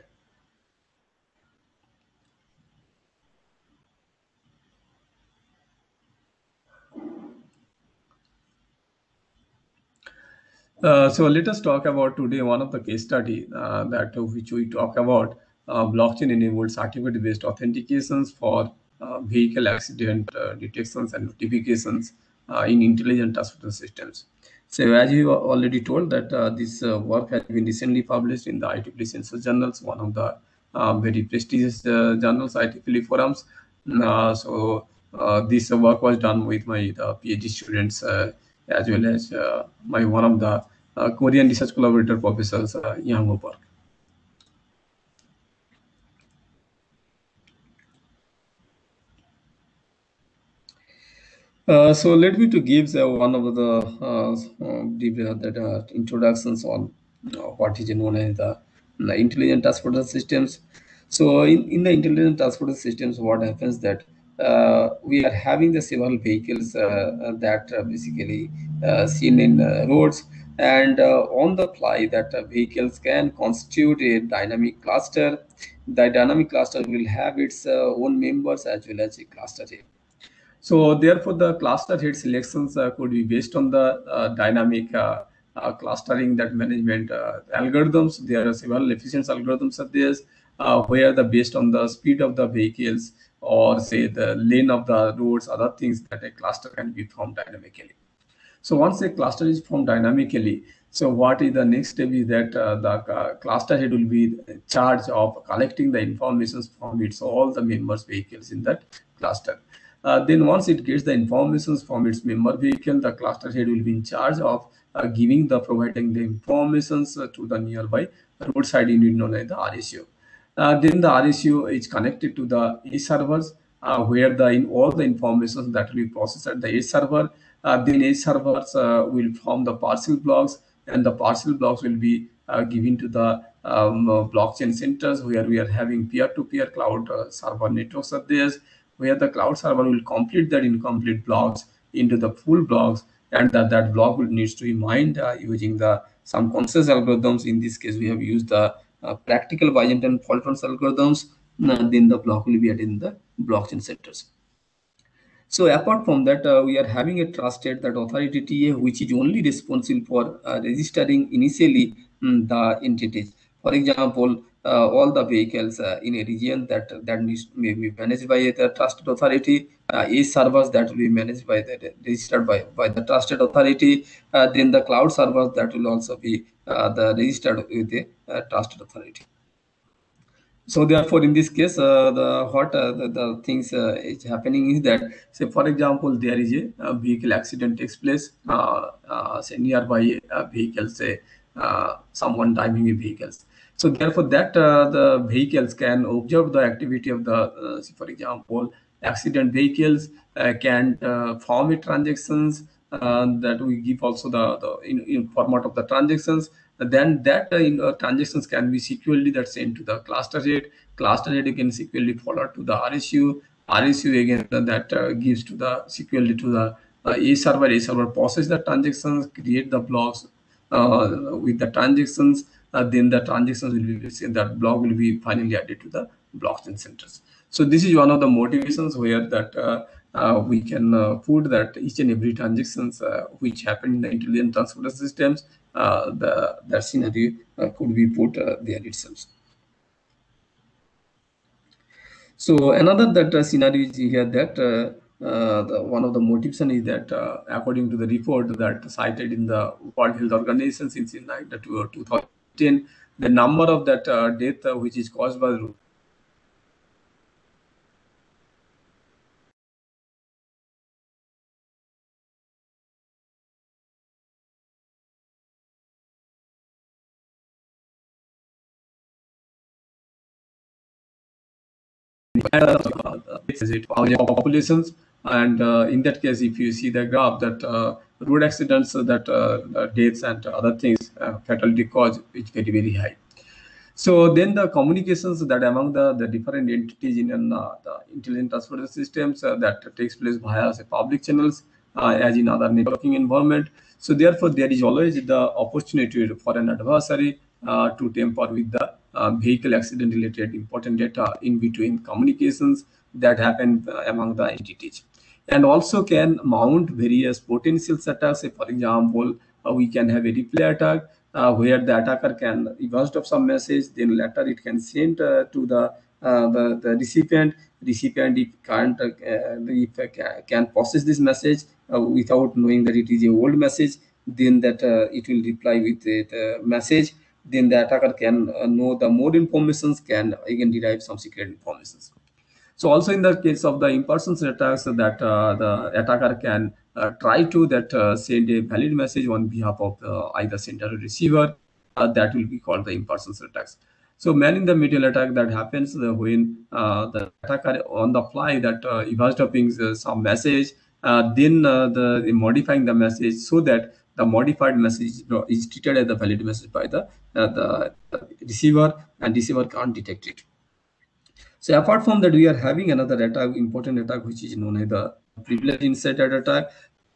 Uh, so let us talk about today one of the case study uh, that uh, which we talk about uh, blockchain enabled certificate based authentications for uh, vehicle accident uh, detections and notifications uh, in intelligent transportation systems. So as you already told that uh, this uh, work has been recently published in the I triple E Census Journals, one of the uh, very prestigious uh, journals, I triple E forums. Uh, so uh, this uh, work was done with my uh, PhD students uh, as well as uh, my one of the uh, Korean research collaborator professors, uh, Yang Ho Park. Uh, so let me to give uh, one of the uh, uh, deep, uh, that uh, introductions on uh, what is known as the, the intelligent transportation systems. So in, in the intelligent transportation systems, what happens that uh, we are having the several vehicles uh, that uh, basically uh, seen in uh, roads, and uh, on the fly that uh, vehicles can constitute a dynamic cluster. The dynamic cluster will have its uh, own members as well as a cluster head. So therefore, the cluster head selections uh, could be based on the uh, dynamic uh, uh, clustering that management uh, algorithms. There are several efficient algorithms of this, uh, where the based on the speed of the vehicles, or say the lane of the roads, other things that a cluster can be formed dynamically. So once a cluster is formed dynamically, so what is the next step is that uh, the uh, cluster head will be in charge of collecting the information from its all the members vehicles in that cluster. Uh, then once it gets the information from its member vehicle, the cluster head will be in charge of uh, giving the providing the informations uh, to the nearby roadside unit known as the R S U. Uh, then the R S U is connected to the edge servers, uh, where the in all the information that will be processed at the edge server. Uh, then edge servers uh, will form the parcel blocks, and the parcel blocks will be uh, given to the um, uh, blockchain centers, where we are having peer-to-peer cloud uh, server networks are there, where the cloud server will complete that incomplete blocks into the full blocks, and that that block will needs to be mined uh, using the some consensus algorithms. In this case, we have used the uh, practical Byzantine fault tolerance algorithms. Uh, then the block will be added in the blockchain centers. So apart from that, uh, we are having a trusted that authority T A, which is only responsible for uh, registering initially um, the entities. For example, uh, all the vehicles uh, in a region that that needs may be managed by the trusted authority, uh, is servers that will be managed by the registered by by the trusted authority. Uh, then the cloud servers that will also be uh, the registered with the uh, trusted authority. So therefore, in this case, uh, the what uh, the, the things uh, is happening is that, say for example, there is a, a vehicle accident takes place, uh, uh, say nearby uh, vehicle, say uh, someone driving a vehicles. So therefore, that uh, the vehicles can observe the activity of the, uh, say for example, accident vehicles uh, can uh, form a transactions uh, that we give also the, the in, in format of the transactions. Then that uh, in, uh, transactions can be securely that sent to the cluster head. Cluster head again securely followed to the R S U. R S U again uh, that uh, gives to the securely to the uh, A server. A server process the transactions, create the blocks uh, with the transactions. Uh, then the transactions will be that block will be finally added to the blockchain centers. So this is one of the motivations where that uh, uh, we can uh, put that each and every transactions uh, which happen in the intelligent transport systems, uh, the that scenario uh, could be put uh, there itself. So another that uh, scenario is here that uh, uh, the, one of the motivation is that uh, according to the report that cited in the World Health Organization since in like the two, two thousand ten, the number of that uh, death uh, which is caused by populations, and uh, in that case, if you see the graph that uh, road accidents, uh, that uh, deaths and other things, uh, fatality cause is very very high. So then the communications that among the, the different entities in uh, the intelligent transport systems uh, that takes place via say, public channels uh, as in other networking environment. So therefore, there is always the opportunity for an adversary uh, to tamper with the uh, vehicle accident related important data in between communications that happen uh, among the entities, and also can mount various potential attacks. Say for example, uh, we can have a replay attack uh, where the attacker can evade of some message, then later it can send uh, to the, uh, the the recipient. Recipient if can't uh, if uh, can process this message uh, without knowing that it is a old message, then that uh, it will reply with the message. Then the attacker can uh, know the more informations, can again derive some secret informations. So also in the case of the impersonation attacks, that uh, the attacker can uh, try to that uh, send a valid message on behalf of the, either sender or receiver. Uh, that will be called the impersonation attacks. So man in the middle attack that happens uh, when uh, the attacker on the fly that uh, eavesdropping uh, some message, uh, then uh, the modifying the message so that the modified message is treated as the valid message by the, uh, the receiver, and receiver can't detect it. So apart from that, we are having another attack, important attack, which is known as the privileged insider attack.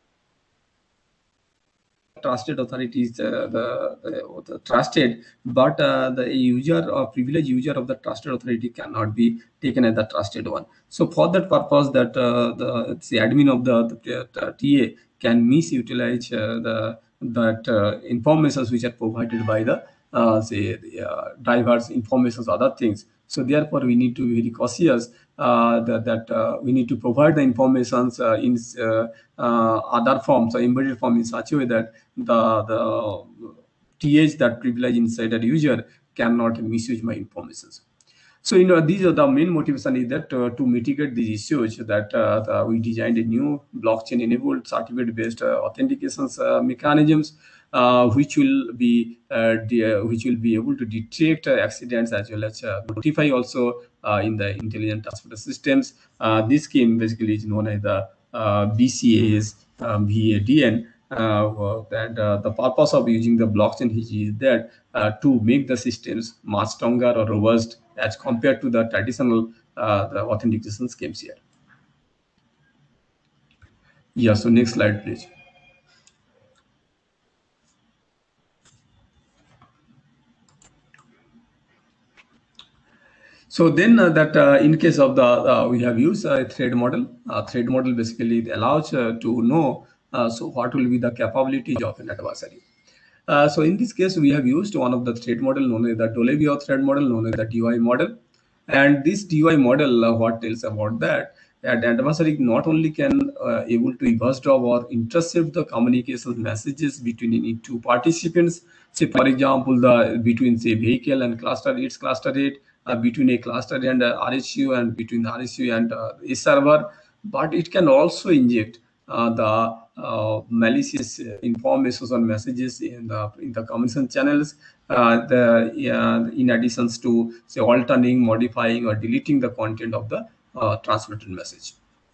Trusted authorities, uh, the, the, the trusted, but uh, the user or privileged user of the trusted authority cannot be taken as the trusted one. So for that purpose, that uh, the, the admin of the, the, the T A can misutilize uh, the that uh, informations which are provided by the uh, say uh, drivers information, other things. So therefore we need to be very cautious uh, that, that uh, we need to provide the information uh, in uh, uh, other forms or embedded form in such a way that the the T H that privilege inside a user cannot misuse my information. So, you know, these are the main motivation is that uh, to mitigate these issues that uh, the, we designed a new blockchain-enabled certificate-based uh, authentications uh, mechanisms, uh, which will be uh, de- which will be able to detect uh, accidents as well as uh, notify also uh, in the intelligent transport systems. Uh, this scheme basically is known as the uh, B C A S um, V A D N. Uh, and uh, the purpose of using the blockchain is that uh, to make the systems much stronger or robust as compared to the traditional uh, the authentication schemes here. Yeah, so next slide, please. So then uh, that uh, in case of the, uh, we have used a thread model. Uh, thread model basically allows uh, to know, uh, so what will be the capabilities of an adversary. Uh, so in this case, we have used one of the thread model known as the Dolevio thread model, known as the D Y model. And this D Y model, uh, what tells about that, that adversary not only can uh, able to eavesdrop or intercept the communication messages between any two participants, say for example, the between say vehicle and cluster its cluster eight, uh, between a cluster and uh, R S U, and between the R S U and uh, a server, but it can also inject uh, the uh, malicious uh, information or messages in the in the communication channels. Uh, the uh, in addition to say altering, modifying, or deleting the content of the uh, transmitted message.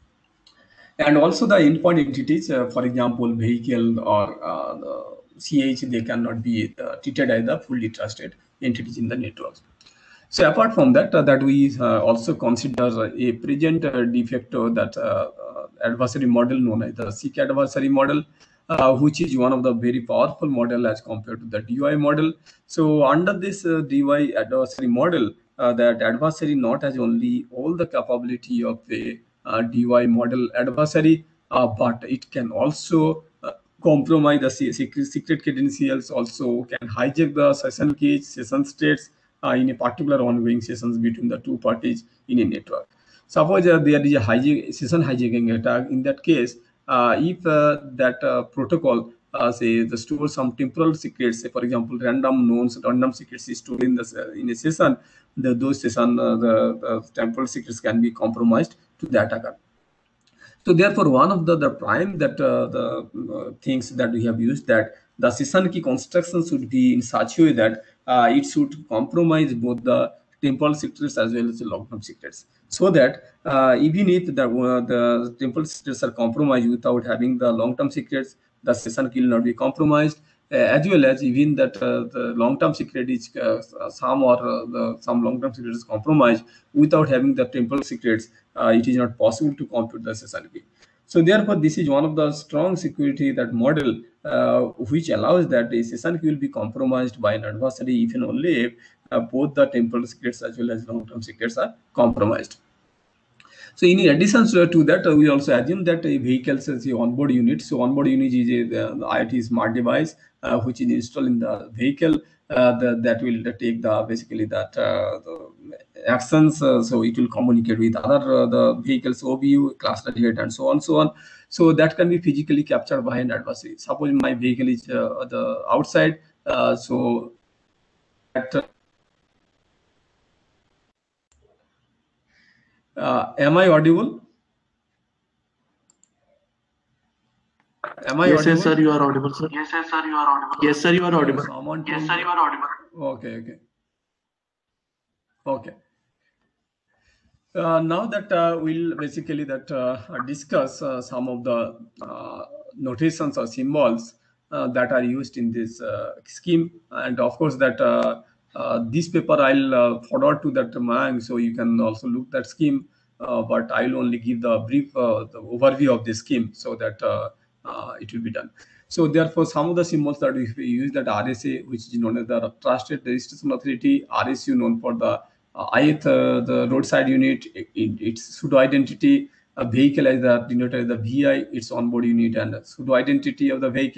And also the endpoint entities, uh, for example, vehicle or uh, the C H, they cannot be uh, treated as the fully trusted entities in the networks. So apart from that, uh, that we uh, also consider a present uh, de facto that uh, uh, adversary model known as the seek adversary model, uh, which is one of the very powerful model as compared to the D Y model. So under this uh, D Y adversary model, uh, that adversary not has only all the capability of a uh, D Y model adversary, uh, but it can also uh, compromise the secret, secret credentials, also can hijack the session keys, session states, uh, in a particular ongoing sessions between the two parties in a network. Suppose uh, there is a hijack, session hijacking attack. In that case, uh, if uh, that uh, protocol uh, say the store some temporal secrets, say for example, random knowns, random secrets is stored in the uh, in a session, the those session uh, the, the temporal secrets can be compromised to the attacker. So therefore, one of the, the prime that uh, the uh, things that we have used, that the session key construction should be in such a way that uh, it should compromise both the temporal secrets as well as the long-term secrets, so that uh, even if the, uh, the temporal secrets are compromised without having the long-term secrets, the session key will not be compromised. Uh, as well as even that uh, the long-term secret is uh, some or uh, the, some long-term secret is compromised without having the temporal secrets, uh, it is not possible to compute the session key. So therefore, this is one of the strong security that model uh, which allows that the session key will be compromised by an adversary if and only if uh, both the temporal secrets as well as long-term secrets are compromised. So in addition to that, uh, we also assume that a vehicle says the onboard unit. So onboard unit is a, the, the IoT smart device uh, which is installed in the vehicle uh, the, that will take the basically that uh, the actions. Uh, so it will communicate with other uh, the vehicles O B U, cluster head, and so on, so on. So that can be physically captured by an adversary. Suppose my vehicle is uh, the outside, uh, so that. Uh, am I audible? Am I yes, audible? Yes, sir, you are audible, sir. Yes, yes, sir, you are audible. Yes, sir, you are audible. Someone Yes, sir, you are audible. Okay, okay. Okay. Uh, now that uh, we'll basically that uh, discuss uh, some of the uh, notations or symbols uh, that are used in this uh, scheme, and of course that uh, uh, this paper I'll uh, forward to that Mayank, so you can also look that scheme. Uh, but I'll only give the brief uh, the overview of the scheme so that uh, uh, it will be done. So therefore, some of the symbols that we use, that R S A, which is known as the Trusted Registration Authority, R S U known for the uh, I th, uh, the roadside unit, it, its pseudo identity, a vehicle as the denoted as the V I, its onboard unit, and pseudo identity of the vehicle,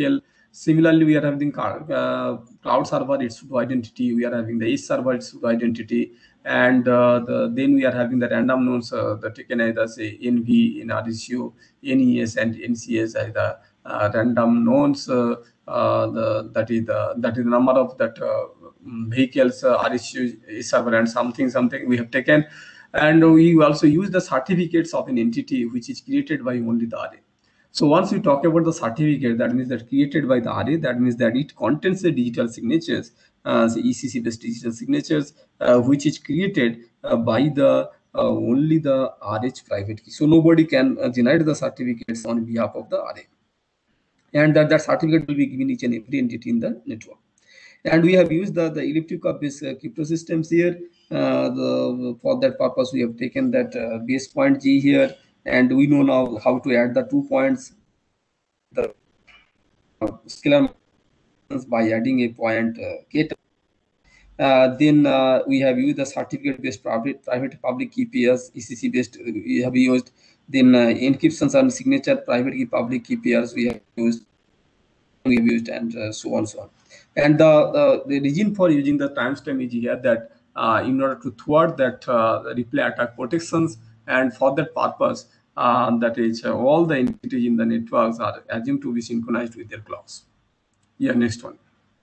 Similarly, we are having uh, cloud server, its pseudo identity. We are having the edge server, its pseudo identity, and uh, the, then we are having the random nodes uh, that taken either say N V in R S U, N E S, and N C S as the uh, random nodes. Uh, uh, the that is the that is the number of that uh, vehicles uh, R S U server and something something we have taken, and we also use the certificates of an entity which is created by only the array. So once we talk about the certificate, that means that created by the array, that means that it contains the digital signatures, uh, the E C C-based digital signatures, uh, which is created uh, by the uh, only the R H private key. So nobody can uh, generate the certificates on behalf of the array, and that, that certificate will be given each and every entity in the network. And we have used the, the elliptic curve based uh, crypto systems here. Uh, the, for that purpose, we have taken that uh, base point G here, and we know now how to add the two points, the uh, scalar by adding a point uh, K. Uh, then uh, we have used the certificate-based private, private public key pairs, E C C-based we have used. Then uh, encryptions and signature private key public key pairs we have used, we have used, and uh, so on so on. And the, uh, the reason for using the timestamp is here that uh, in order to thwart that uh, replay attack protections, and for that purpose, uh, that is uh, all the entities in the networks are assumed to be synchronized with their clocks. Yeah, next one.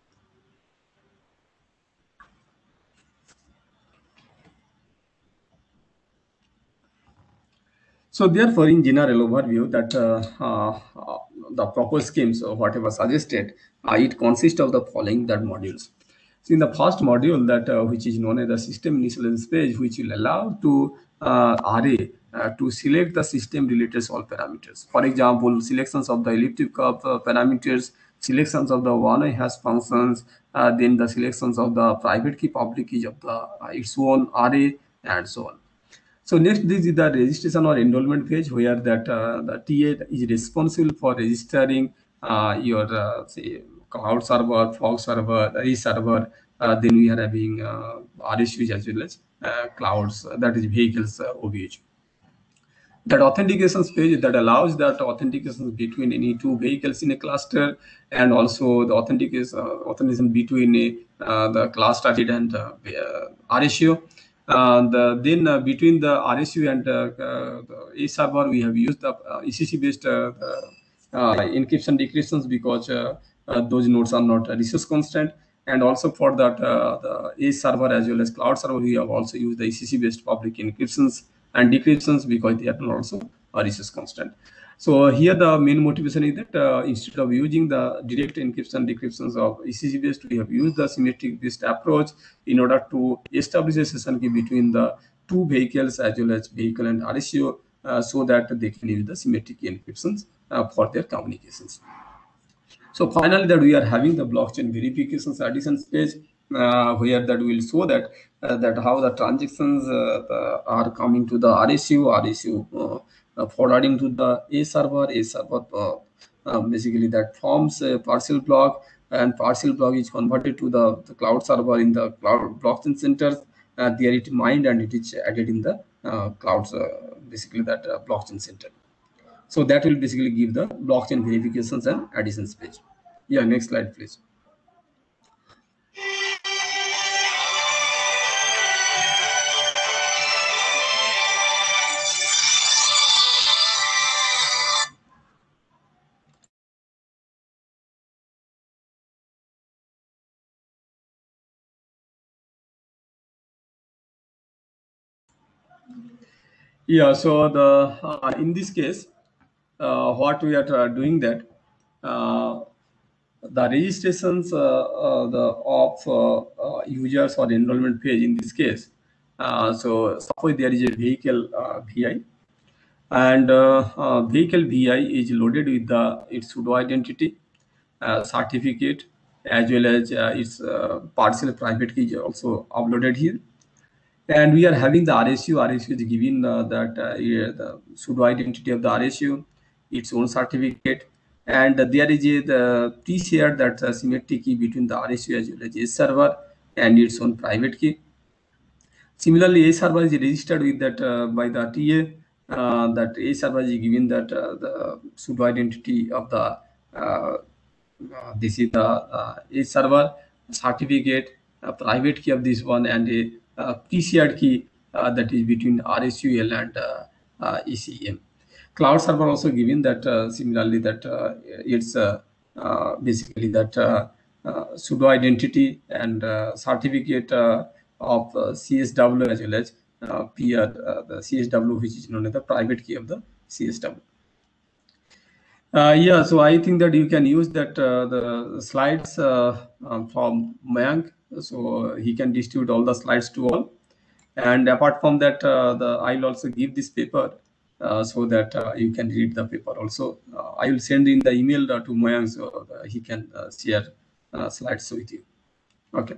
So therefore, in general overview, that uh, uh, uh, the proposed schemes or whatever suggested, uh, it consists of the following that modules. So in the first module, that uh, which is known as the system initialization page, which will allow to uh, array uh, to select the system related solve parameters. For example, selections of the elliptic curve uh, parameters, selections of the one hash functions, uh, then the selections of the private key, public key of the uh, its own array, and so on. So next, this is the registration or enrollment page, where that uh, the T A is responsible for registering uh, your uh, say cloud server, fog server, edge server. Uh, then we are having uh, R S Us as well as uh, clouds, uh, that is vehicles uh, O V H. That authentication page that allows that authentication between any two vehicles in a cluster, and also the authentication uh, authentication between a, uh, the class started and uh, uh, R S U. Uh, the, then uh, between the R S U and uh, uh, the A server, we have used the uh, E C C-based uh, uh, encryption decryptions, because uh, uh, those nodes are not resource constant. And also for that uh, the A server as well as cloud server, we have also used the E C C-based public encryptions and decryptions, because they are also a resource constant. So here the main motivation is that uh, instead of using the direct encryption decryptions of E C C based, we have used the symmetric based approach in order to establish a session key between the two vehicles as well as vehicle and R S U, uh, so that they can use the symmetric encryptions uh, for their communications. So finally, that we are having the blockchain verifications addition page, uh, where that will show that uh, that how the transactions uh, are coming to the R S U, R S U uh, uh, forwarding to the A server, A server uh, uh, basically that forms a partial block, and partial block is converted to the, the cloud server in the cloud blockchain centers. Uh, there it mined and it is added in the uh, clouds, uh, basically that uh, blockchain center. So that will basically give the blockchain verifications and additions page. Yeah, next slide, please. Yeah, so the uh, in this case, uh, what we are uh, doing that uh, the registrations uh, uh, the of uh, uh, users or enrollment page in this case. Uh, so suppose there is a vehicle uh, V I, and uh, uh, vehicle V I is loaded with the its pseudo identity, uh, certificate, as well as uh, its uh, partial private key is also uploaded here. And we are having the R S U. R S U is given uh, that uh, the pseudo identity of the R S U, its own certificate, and uh, there is a the pre-shared that uh, symmetric key between the R S U as well as A server and its own private key. Similarly, A server is registered with that uh, by the T A. Uh, that A server is given that uh, the pseudo identity of the uh, uh, this is the uh, a server certificate, a private key of this one, and a uh, pre-shared key uh, that is between R S U L and uh, uh, E C M. Cloud server also given that uh, similarly that uh, it's uh, uh, basically that uh, uh, pseudo identity and uh, certificate uh, of uh, C S W as well as uh, peer uh, the C S W, which is known as the private key of the C S W. Uh, yeah, so I think that you can use that uh, the slides uh, um, from Mayank, so he can distribute all the slides to all. And apart from that, uh, the I'll also give this paper uh, so that uh, you can read the paper also. Uh, I will send in the email uh, to Mayank so uh, he can uh, share uh, slides with you. Okay.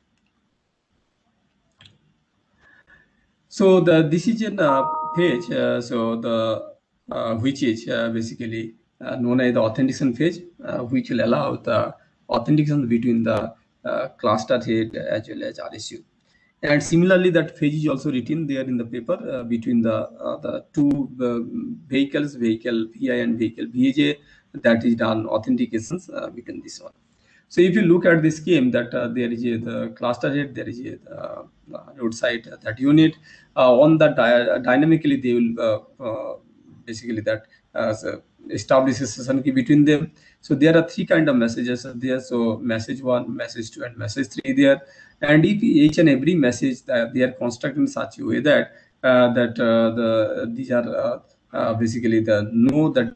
So the decision uh, page, uh, so the uh, which is uh, basically uh, known as the authentication page, uh, which will allow the authentication between the uh, cluster head as well as R S U. And similarly, that page is also written there in the paper uh, between the uh, the two uh, vehicles, vehicle P I and vehicle V J, that is done authentications uh, between this one. So if you look at the scheme, that uh, there is a the cluster head, there is a uh, roadside uh, that unit uh, on that di dynamically they will uh, uh, basically that uh, so establish a session key between them. So there are three kind of messages there. So message one, message two, and message three there. And if each and every message that they are constructed in such a way that uh, that uh, the these are uh, uh, basically the know that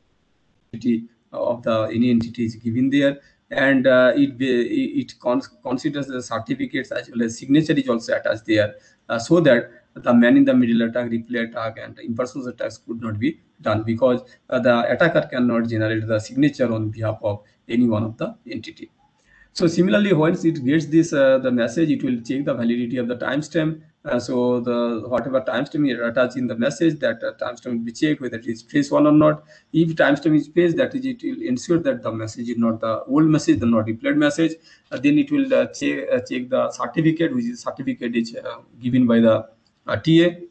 of the any entity is given there, and uh, it it con considers the certificates as well as signature is also attached there, uh, so that the man in the middle attack, replay attack, and impersonation attacks could not be done, because uh, the attacker cannot generate the signature on behalf of any one of the entity. So similarly, once it gets this uh, the message, it will check the validity of the timestamp. Uh, so the whatever timestamp is attached in the message, that uh, timestamp will be checked whether it is phase one or not. If timestamp is phase, that is, it will ensure that the message is not the old message, the not replayed message. Uh, then it will uh, check uh, check the certificate, which is certificate is uh, given by the uh, T A.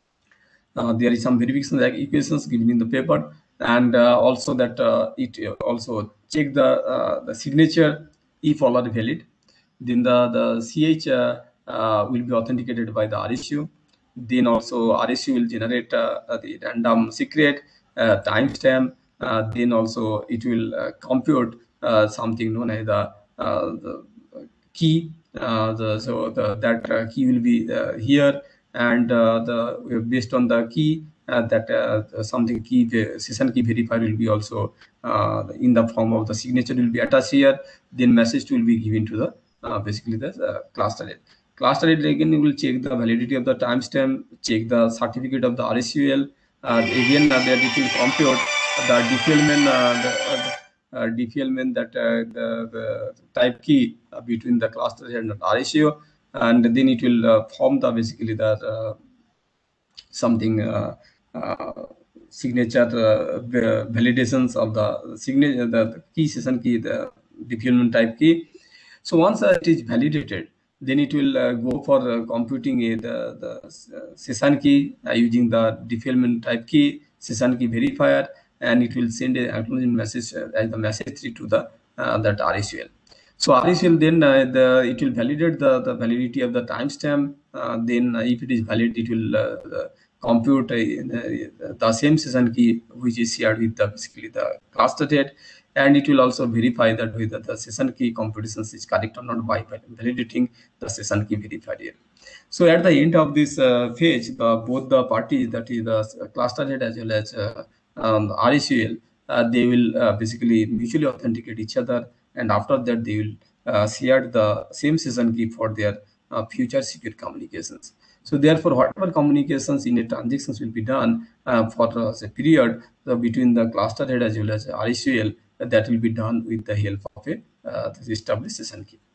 Uh, there is some verification like equations given in the paper, and uh, also that uh, it also check the uh, the signature if all are valid. Then the the C H uh, uh, will be authenticated by the R S U. Then also R S U will generate uh, the random secret uh, timestamp. Uh, then also it will uh, compute uh, something known as the, uh, the key. Uh, the, so the, that uh, key will be uh, here, and uh, the based on the key uh, that uh, something key the session key verifier will be also uh, in the form of the signature will be attached here. Then message will be given to the uh, basically the uh, cluster head. Cluster head again will check the validity of the timestamp, check the certificate of the R S U L. Uh, again uh, that it will compute the defilement uh, the, uh, uh, defilement that uh, the, the type key uh, between the cluster head and the R S U, and then it will uh, form the basically the uh, something uh, uh, signature uh, validations of the signature, the key session key, the defilement type key. So once uh, it is validated, then it will uh, go for uh, computing a, the, the uh, session key uh, using the defilement type key, session key verifier, and it will send a acknowledgement message uh, as the message three to the uh, that R S U L. So R S U L then uh, the it will validate the, the validity of the timestamp. Uh, then uh, if it is valid, it will uh, compute uh, the same session key which is shared with the basically the cluster head, and it will also verify that whether the session key computations is correct or not by validating the session key verifier here. So at the end of this uh, phase, the, both the parties, that is the cluster head as well as uh, um, R S U L, uh, they will uh, basically mutually authenticate each other, and after that they will uh, share the same session key for their uh, future secure communications. So therefore, whatever communications in a transactions will be done uh, for uh, a period uh, between the cluster head as well as R S U L, uh, that will be done with the help of a uh, established session key.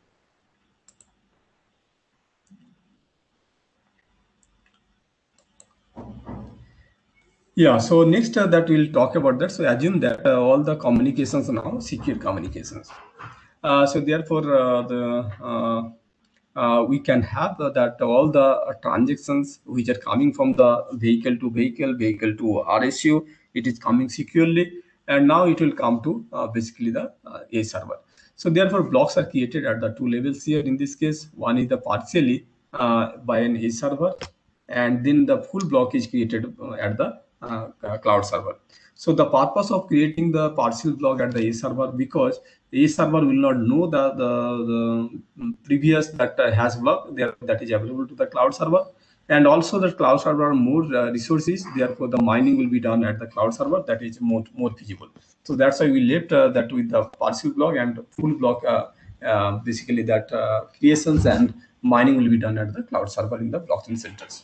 Yeah, so next uh, that we'll talk about that. So assume that uh, all the communications are now secure communications. Uh, so therefore, uh, the uh, uh, we can have uh, that all the uh, transactions which are coming from the vehicle to vehicle, vehicle to R S U, it is coming securely. and now it will come to uh, basically the uh, A server. So therefore, blocks are created at the two levels here. In this case, one is the partially uh, by an A server, and then the full block is created uh, at the uh, cloud server. So the purpose of creating the partial block at the A server, because A server will not know the the, the previous that uh, has block there that is available to the cloud server, and also the cloud server more uh, resources. Therefore, the mining will be done at the cloud server. That is more more feasible. So that's why we left uh, that with the partial block, and full block. Uh, uh, basically, that uh, creations and mining will be done at the cloud server in the blockchain centers.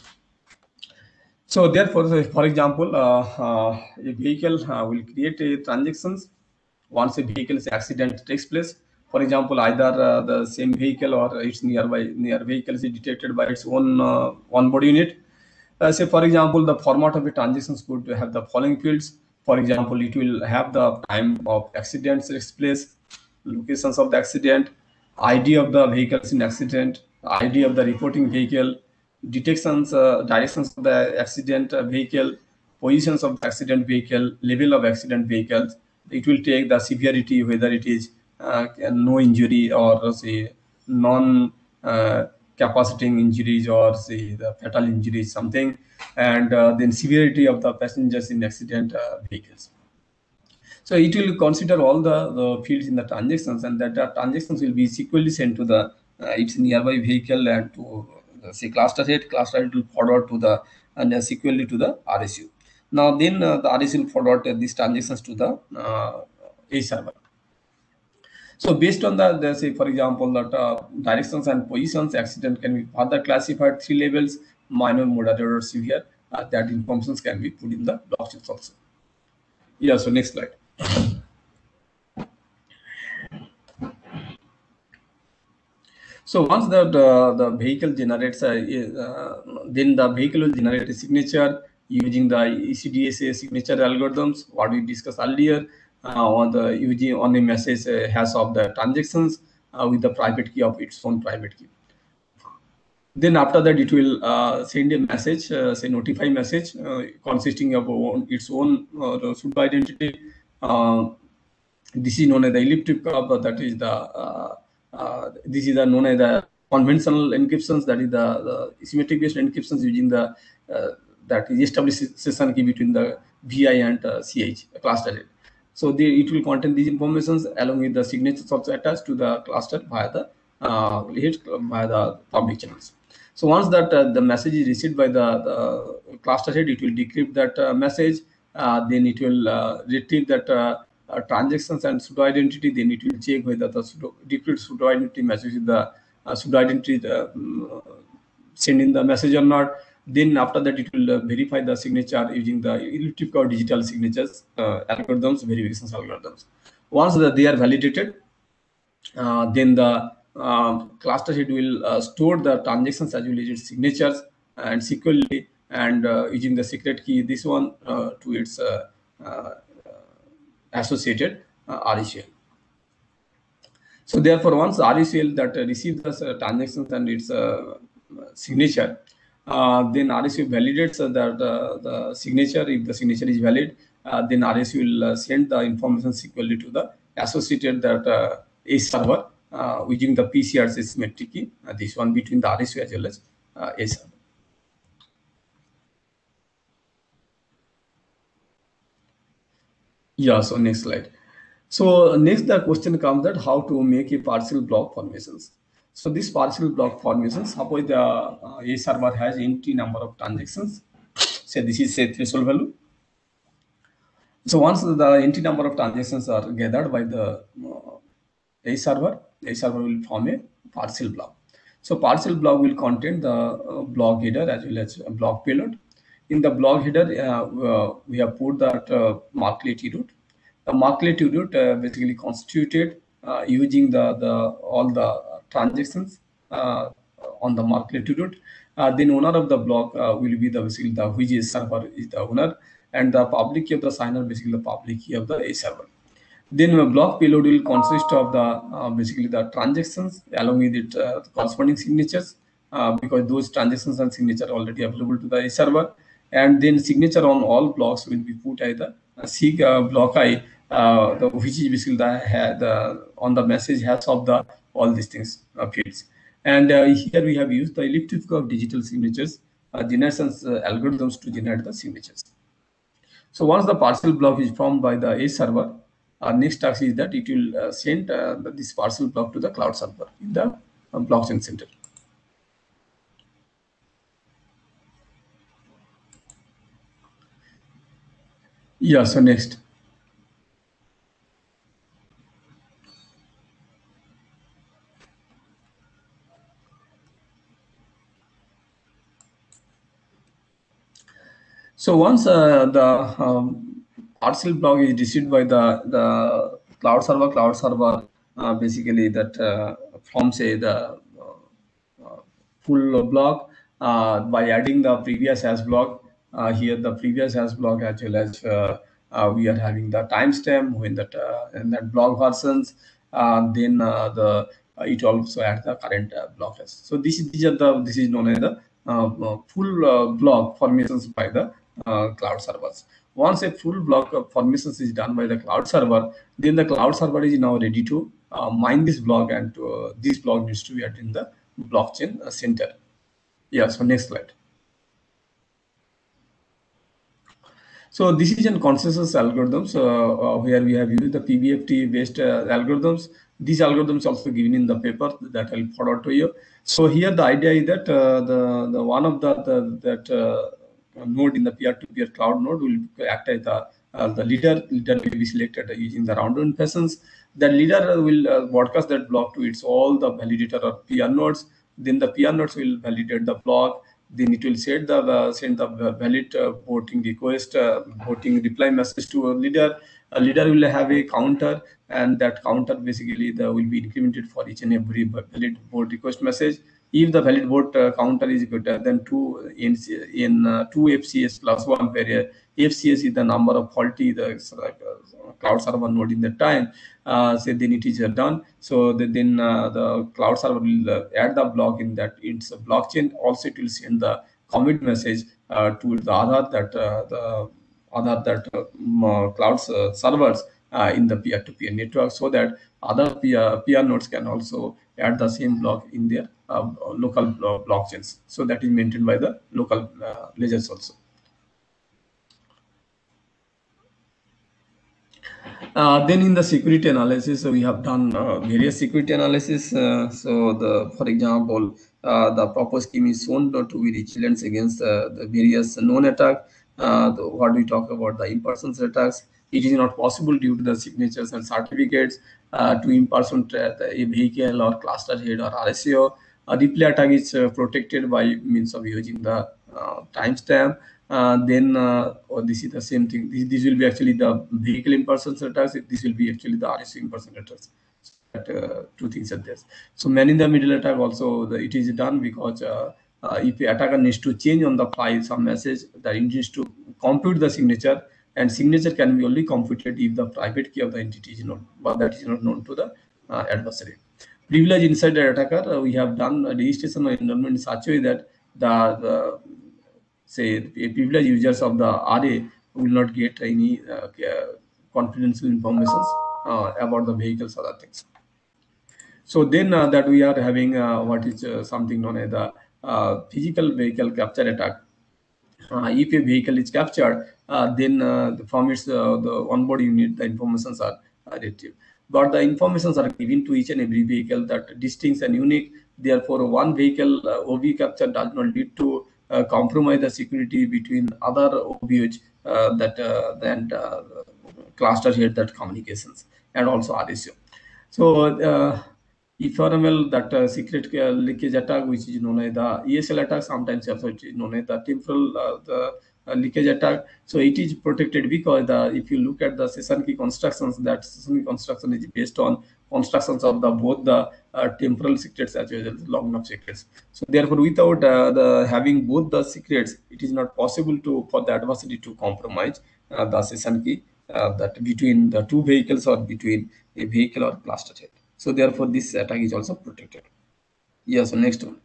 So therefore, for example, uh, uh, a vehicle uh, will create a transactions once a vehicle's accident takes place. For example, either uh, the same vehicle or its nearby near vehicle is detected by its own uh, onboard unit. Uh, say, for example, the format of the transactions could have the following fields. For example, it will have the time of accident takes place, locations of the accident, I D of the vehicles in accident, I D of the reporting vehicle, detections, uh, directions of the accident uh, vehicle, positions of the accident vehicle, level of accident vehicles. It will take the severity, whether it is uh, no injury or uh, say non uh, capacitating injuries or say the fatal injuries, something, and uh, then severity of the passengers in accident uh, vehicles. So it will consider all the, the fields in the transactions, and that the transactions will be sequentially sent to the uh, its nearby vehicle and to uh, say cluster head. Cluster head will forward to the and uh, sequentially to the R S U. Now then uh, the R S U will forward uh, these transactions to the uh, A server. So based on the, the say for example that uh, directions and positions, accident can be further classified three levels: minor, moderate, or severe. Uh, that informations can be put in the blockchains also. Yeah. So next slide. So once the the, the vehicle generates, a, uh, then the vehicle will generate a signature using the E C D S A signature algorithms, what we discussed earlier, uh, on the using on a message uh, hash of the transactions uh, with the private key of its own private key. Then after that, it will uh, send a message, uh, say notify message, uh, consisting of own, its own uh, pseudo identity. Uh, this is known as the elliptic curve. That is the uh, uh, this is the known as the conventional encryptions. That is the, the symmetric based encryptions using the uh, that is established session key between the V I and uh, C H cluster head. So the, it will contain these informations along with the signatures also attached to the cluster via the uh, head via the public channels. So once that uh, the message is received by the, the cluster head, it will decrypt that uh, message. Uh, then it will uh, retrieve that uh, uh, transactions and pseudo identity. Then it will check whether the pseudo, decrypt pseudo identity message is the uh, pseudo identity uh, send in the message or not. Then after that, it will uh, verify the signature using the elliptic curve digital signatures uh, algorithms, verification algorithms. Once the, they are validated, uh, then the uh, cluster head will uh, store the transactions as well as its signatures and sequentially, and uh, using the secret key, this one uh, to its uh, uh, associated uh, R E C L. So therefore, once R E C L that uh, receives the uh, transactions and its uh, signature, uh, then R E C L validates uh, that uh, the signature. If the signature is valid, uh, then R E C L will uh, send the information sequentially to the associated that uh, A server uh, using the P C R C symmetric key. Uh, this one between the R E C L as well as uh, A server. Yeah. So next slide. So next the question comes that how to make a partial block formations. So this partial block formations, suppose the uh, A server has empty number of transactions. Say this is a threshold value. So once the empty number of transactions are gathered by the uh, A server, A server will form a partial block. So partial block will contain the uh, block header as well as block payload. In the block header, uh, uh, we have put that uh, marklet root. The marklet root uh, basically constituted uh, using the, the all the transactions uh, on the marklet root. Uh, then owner of the block uh, will be the basically the which is server is the owner, and the public key of the signer basically the public key of the A server. Then a block payload will consist of the uh, basically the transactions along with it uh, corresponding signatures uh, because those transactions and signature are already available to the server, and then signature on all blocks will be put as the seek block I, uh, the, which is basically the, the on the message hash of the all these things uh, fields. And uh, here we have used the elliptic curve digital signatures uh, generations uh, algorithms to generate the signatures. So once the parcel block is formed by the edge server, our next task is that it will uh, send uh, this parcel block to the cloud server in the uh, blockchain center. Yeah, so next. So once uh, the um, parcel block is received by the, the cloud server, cloud server uh, basically that uh, from say the uh, full block uh, by adding the previous hash block. Uh, here the previous hash block as well as uh, uh, we are having the timestamp when that uh, in that block versions. Uh, then uh, the uh, it also adds the current uh, block hash. So this is these are the this is known as the uh, uh, full uh, block formations by the uh, cloud servers. Once a full block of formations is done by the cloud server, then the cloud server is now ready to uh, mine this block, and uh, this block needs to be added in the blockchain uh, center. Yeah, so next slide. So this is a consensus algorithms uh, uh, where we have used the P B F T based uh, algorithms. These algorithms also given in the paper that I'll forward to you. So here the idea is that uh, the the one of the, the that uh, node in the peer-to-peer cloud node will act as the uh, the leader. Leader will be selected using the round robin fashions. The leader will uh, broadcast that block to its all the validator or peer nodes. Then the peer nodes will validate the block. Then it will send the uh, send the valid uh, voting request, uh, voting reply message to a leader. A leader will have a counter, and that counter basically the, will be incremented for each and every valid vote request message. If the valid vote uh, counter is greater than two in in uh, two F C S plus one, where F C S is the number of faulty the uh, cloud server node in the time, uh, so then it is uh, done. So the, then uh, the cloud server will uh, add the block in that it's a blockchain. Also, it will send the commit message uh, to the other that uh, the other that uh, um, cloud uh, servers uh, in the peer-to-peer network, so that other peer, peer nodes can also add the same block in their uh, local uh, blockchains. So that is maintained by the local uh, ledgers also. Uh, then in the security analysis, so we have done uh, various security analysis. Uh, so the, for example, uh, the proposed scheme is shown to be resilient against uh, the various known attack. Uh, the, what we talk about the in-person attacks, it is not possible due to the signatures and certificates uh, to impersonate a vehicle or cluster head or R S A O. A replay attack is uh, protected by means of using the uh, timestamp. Uh, then uh, or this is the same thing. This, this will be actually the vehicle impersonation attacks. This will be actually the R S A impersonation attacks. That, uh, two things are there. So man in the middle attack also the, it is done because uh, uh, if the attacker needs to change on the fly some message, that it needs to compute the signature, and signature can be only computed if the private key of the entity is known, but that is not known to the uh, adversary. Privilege inside the attacker, uh, we have done a registration or enrollment in such a way that the, the say privileged users of the R A will not get any uh, confidential information uh, about the vehicles or other things. So then uh, that we are having uh, what is uh, something known as the uh, physical vehicle capture attack. Uh, if a vehicle is captured, uh, then uh, from its uh, the onboard unit, the informations are uh, retrieved. But the informations are given to each and every vehicle that distinct and unique. Therefore, one vehicle uh, O V capture does not lead to uh, compromise the security between other O V H uh, that uh, and uh, cluster head that communications, and also R S O. So uh, if you remember that uh, secret uh, leakage attack, which is known as the E S L attack, sometimes also it is known as the temporal uh, the uh, leakage attack. So it is protected because the, if you look at the session key constructions, that session key construction is based on constructions of the both the uh, temporal secrets as well as long enough secrets. So therefore, without uh, the having both the secrets, it is not possible to for the adversary to compromise uh, the session key uh, that between the two vehicles or between a vehicle or cluster head. So therefore, this attack is also protected. Yeah. So next one.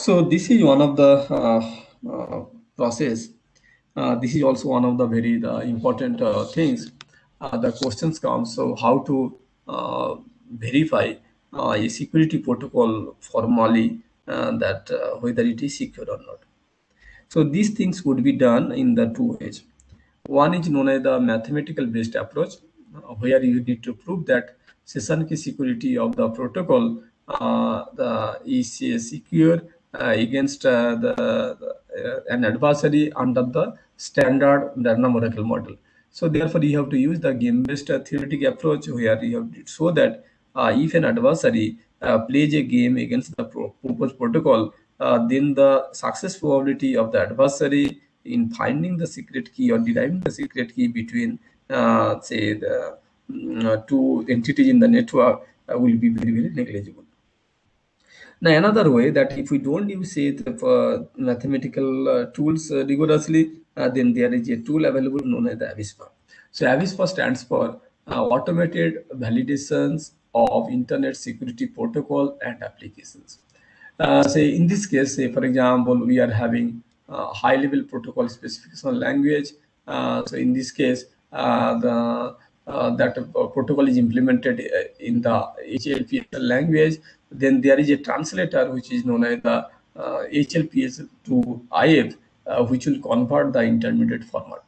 So this is one of the uh, uh, process. Uh, this is also one of the very uh, important uh, things. Uh, the questions come. So how to uh, verify uh, a security protocol formally uh, that uh, whether it is secure or not. So these things would be done in the two ways. One is known as the mathematical based approach, uh, where you need to prove that session key security of the protocol uh, the is uh, secure uh, against uh, the, the, uh, an adversary under the standard random oracle model. So therefore, you have to use the game-based uh, theoretic approach where you have to show that uh, if an adversary uh, plays a game against the pro- proposed protocol, uh, then the success probability of the adversary in finding the secret key or deriving the secret key between, uh, say, the mm, uh, two entities in the network uh, will be very, very negligible. Now, another way that if we don't use say the uh, mathematical uh, tools uh, rigorously, uh, then there is a tool available known as the Avispa. So Avispa stands for uh, Automated Validations of Internet Security Protocol and Applications. Uh, say in this case, say for example, we are having uh, high-level protocol specification language. Uh, so in this case, uh, the uh, that uh, protocol is implemented uh, in the H L P S L language. Then there is a translator which is known as the uh, H L P S L to I F, uh, which will convert the intermediate format.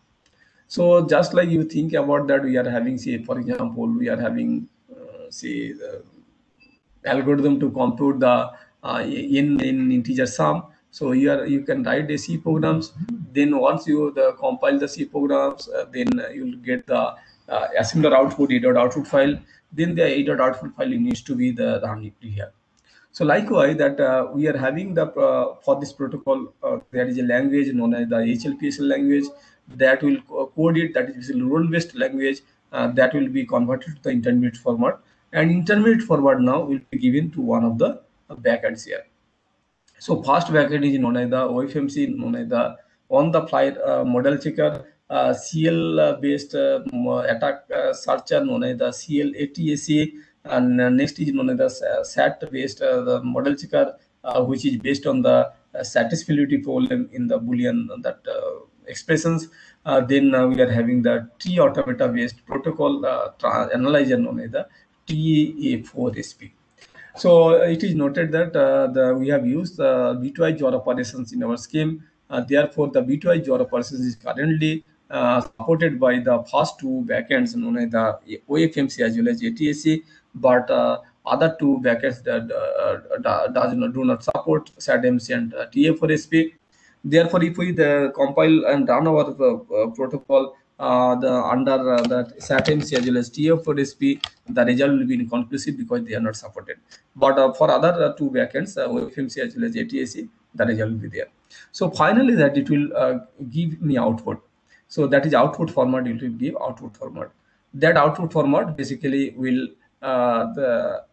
So just like you think about that, we are having, say, for example, we are having, uh, say, the algorithm to compute the uh, in in integer sum. So here you can write the C programs. Then once you the compile the C programs, uh, then you will get the uh, assembler output, a dot output file. Then the a dot output file needs to be the RAM here. So likewise, that uh, we are having the uh, for this protocol, uh, there is a language known as the H L P S L language that will co- code it. That is a role-based language uh, that will be converted to the intermediate format, and intermediate format now will be given to one of the uh, backends here. So fast backend is known as the O F M C, known as the on-the-fly uh, model checker, uh, C L uh, based uh, attack uh, searcher known as the C L A T A C, and uh, next is known as the S A T based uh, the model checker, uh, which is based on the uh, satisfiability problem in the Boolean that uh, expressions. Uh, then uh, we are having the T automata based protocol uh, analyzer known as the T A four S P. So uh, it is noted that uh, the, we have used the bitwise job operations in our scheme. Uh, therefore, the bitwise job operations is currently uh, supported by the first two backends known as the O F M C as well as A T A C, but uh, other two backends that uh, does not do not support S A T M C and uh, T A four S P. Therefore, if we the compile and run our uh, uh, protocol uh, the under uh, that S A T M C as well as T F four S P, the result will be inconclusive because they are not supported. But uh, for other uh, two backends, uh, O F M C as well as A T A C, the result will be there. So finally, that it will uh, give me output. So that is output format. It will give output format. That output format basically will uh, the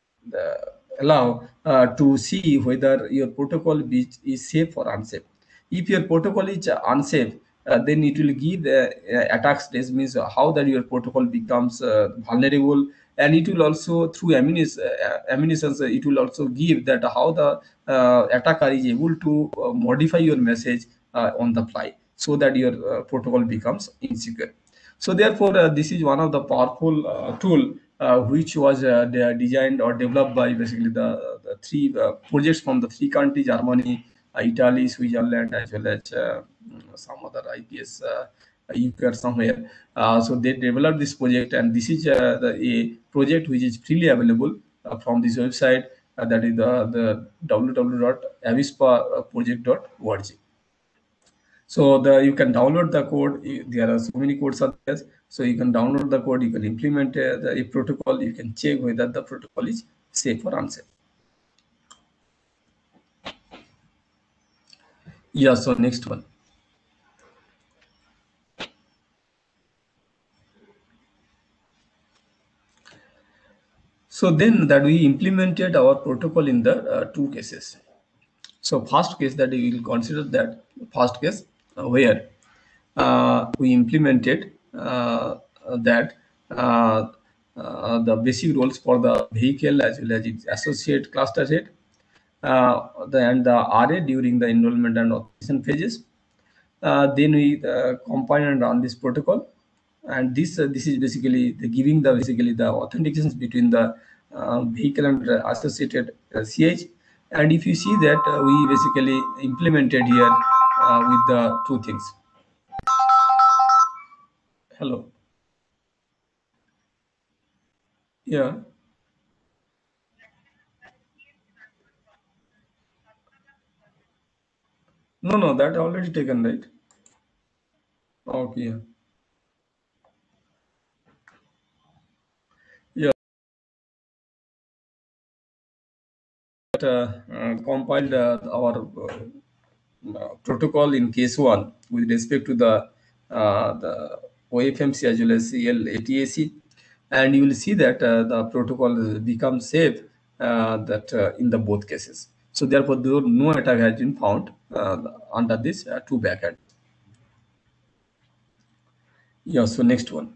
the allow uh, to see whether your protocol is, is safe or unsafe. If your protocol is uh, unsafe, uh, then it will give the uh, attack stage, means uh, how that your protocol becomes uh, vulnerable, and it will also through ammunition, uh, ammunitions, uh, it will also give that how the uh, attacker is able to uh, modify your message uh, on the fly, so that your uh, protocol becomes insecure. So therefore, uh, this is one of the powerful uh, tool uh, which was uh, de- designed or developed by basically the, the three uh, projects from the three countries: Germany, uh, Italy, Switzerland, as well as uh, some other I P S, uh, U K or somewhere. Uh, so they developed this project, and this is uh, the, a project which is freely available uh, from this website. Uh, that is the, the w w w dot avispa project dot org. So the you can download the code. There are so many codes are there. So you can download the code. You can implement uh, the a protocol. You can check whether the protocol is safe or unsafe. Yeah. So next one. So then that we implemented our protocol in the uh, two cases. So first case that we will consider that first case uh, where uh, we implemented uh, that uh, uh, the basic roles for the vehicle as well as its associate cluster head. uh, the, and the R A during the enrollment and authentication phases. Uh, then we uh, compile and run this protocol, and this uh, this is basically the giving the basically the authentications between the uh, vehicle and uh, associated uh, C H. And if you see that uh, we basically implemented here uh, with the two things. Hello. Yeah. No, no, that already taken, right? Okay. Yeah. Yeah. Uh, uh, compiled uh, our uh, uh, protocol in case one with respect to the uh, the O F M C as well as C L A T A C, and you will see that uh, the protocol becomes safe uh, that uh, in the both cases. So therefore, there no attack has been found uh, under this uh, two backend. Yeah. So next one.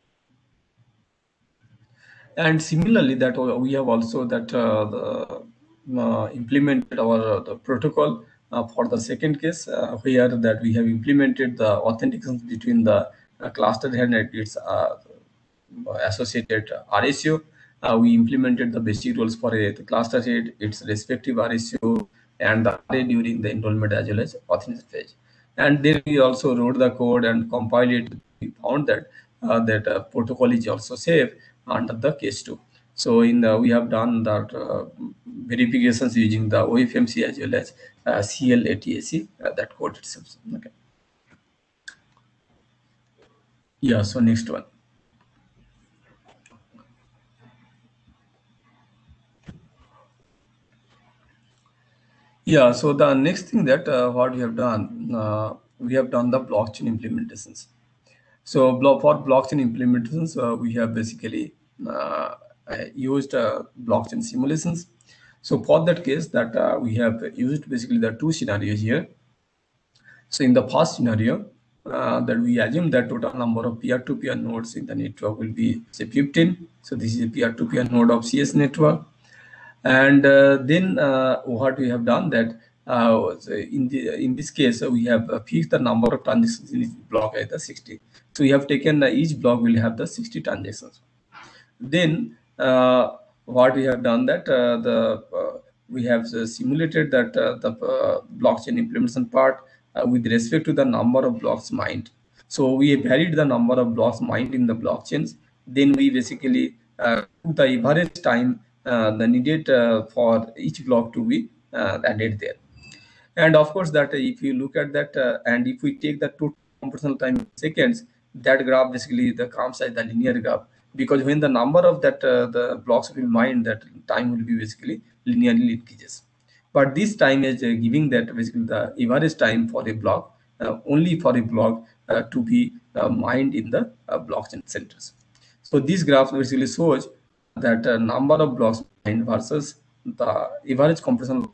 And similarly, that we have also that uh, the, uh, implemented our uh, the protocol uh, for the second case uh, where that we have implemented the authentication between the uh, cluster head and its uh, associated R S U. Uh, we implemented the basic rules for a, the cluster head, its respective R S U, and the array during the enrollment as well as authentication phase. And then we also wrote the code and compiled it. We found that uh, that uh, protocol is also safe under the case two. So in the, we have done that uh, verifications using the O F M C as well as uh, C L A T A C, uh, that code itself. Okay. Yeah. So next one. Yeah, so the next thing that uh, what we have done, uh, we have done the blockchain implementations. So blo- for blockchain implementations, uh, we have basically uh, uh, used uh, blockchain simulations. So for that case, that uh, we have used basically the two scenarios here. So in the first scenario, uh, that we assume that total number of peer-to-peer nodes in the network will be say fifteen. So this is a peer-to-peer node of C S network. And uh, then uh, what we have done that uh, so in the in this case uh, we have uh, fixed the number of transactions in each block as the sixty. So we have taken uh, each block will have the sixty transactions. Then uh, what we have done that uh, the uh, we have uh, simulated that uh, the uh, blockchain implementation part uh, with respect to the number of blocks mined. So we varied the number of blocks mined in the blockchains. Then we basically uh, took the average time uh, the needed uh, for each block to be uh, added there. And of course that if you look at that uh, and if we take the total computational time in seconds, that graph basically the comes as the linear graph, because when the number of that uh, the blocks will mine, that time will be basically linearly increases. But this time is uh, giving that basically the average time for a block, uh, only for a block uh, to be uh, mined in the uh, blockchain centers. So this graph basically shows that uh, number of blocks mined versus the average computational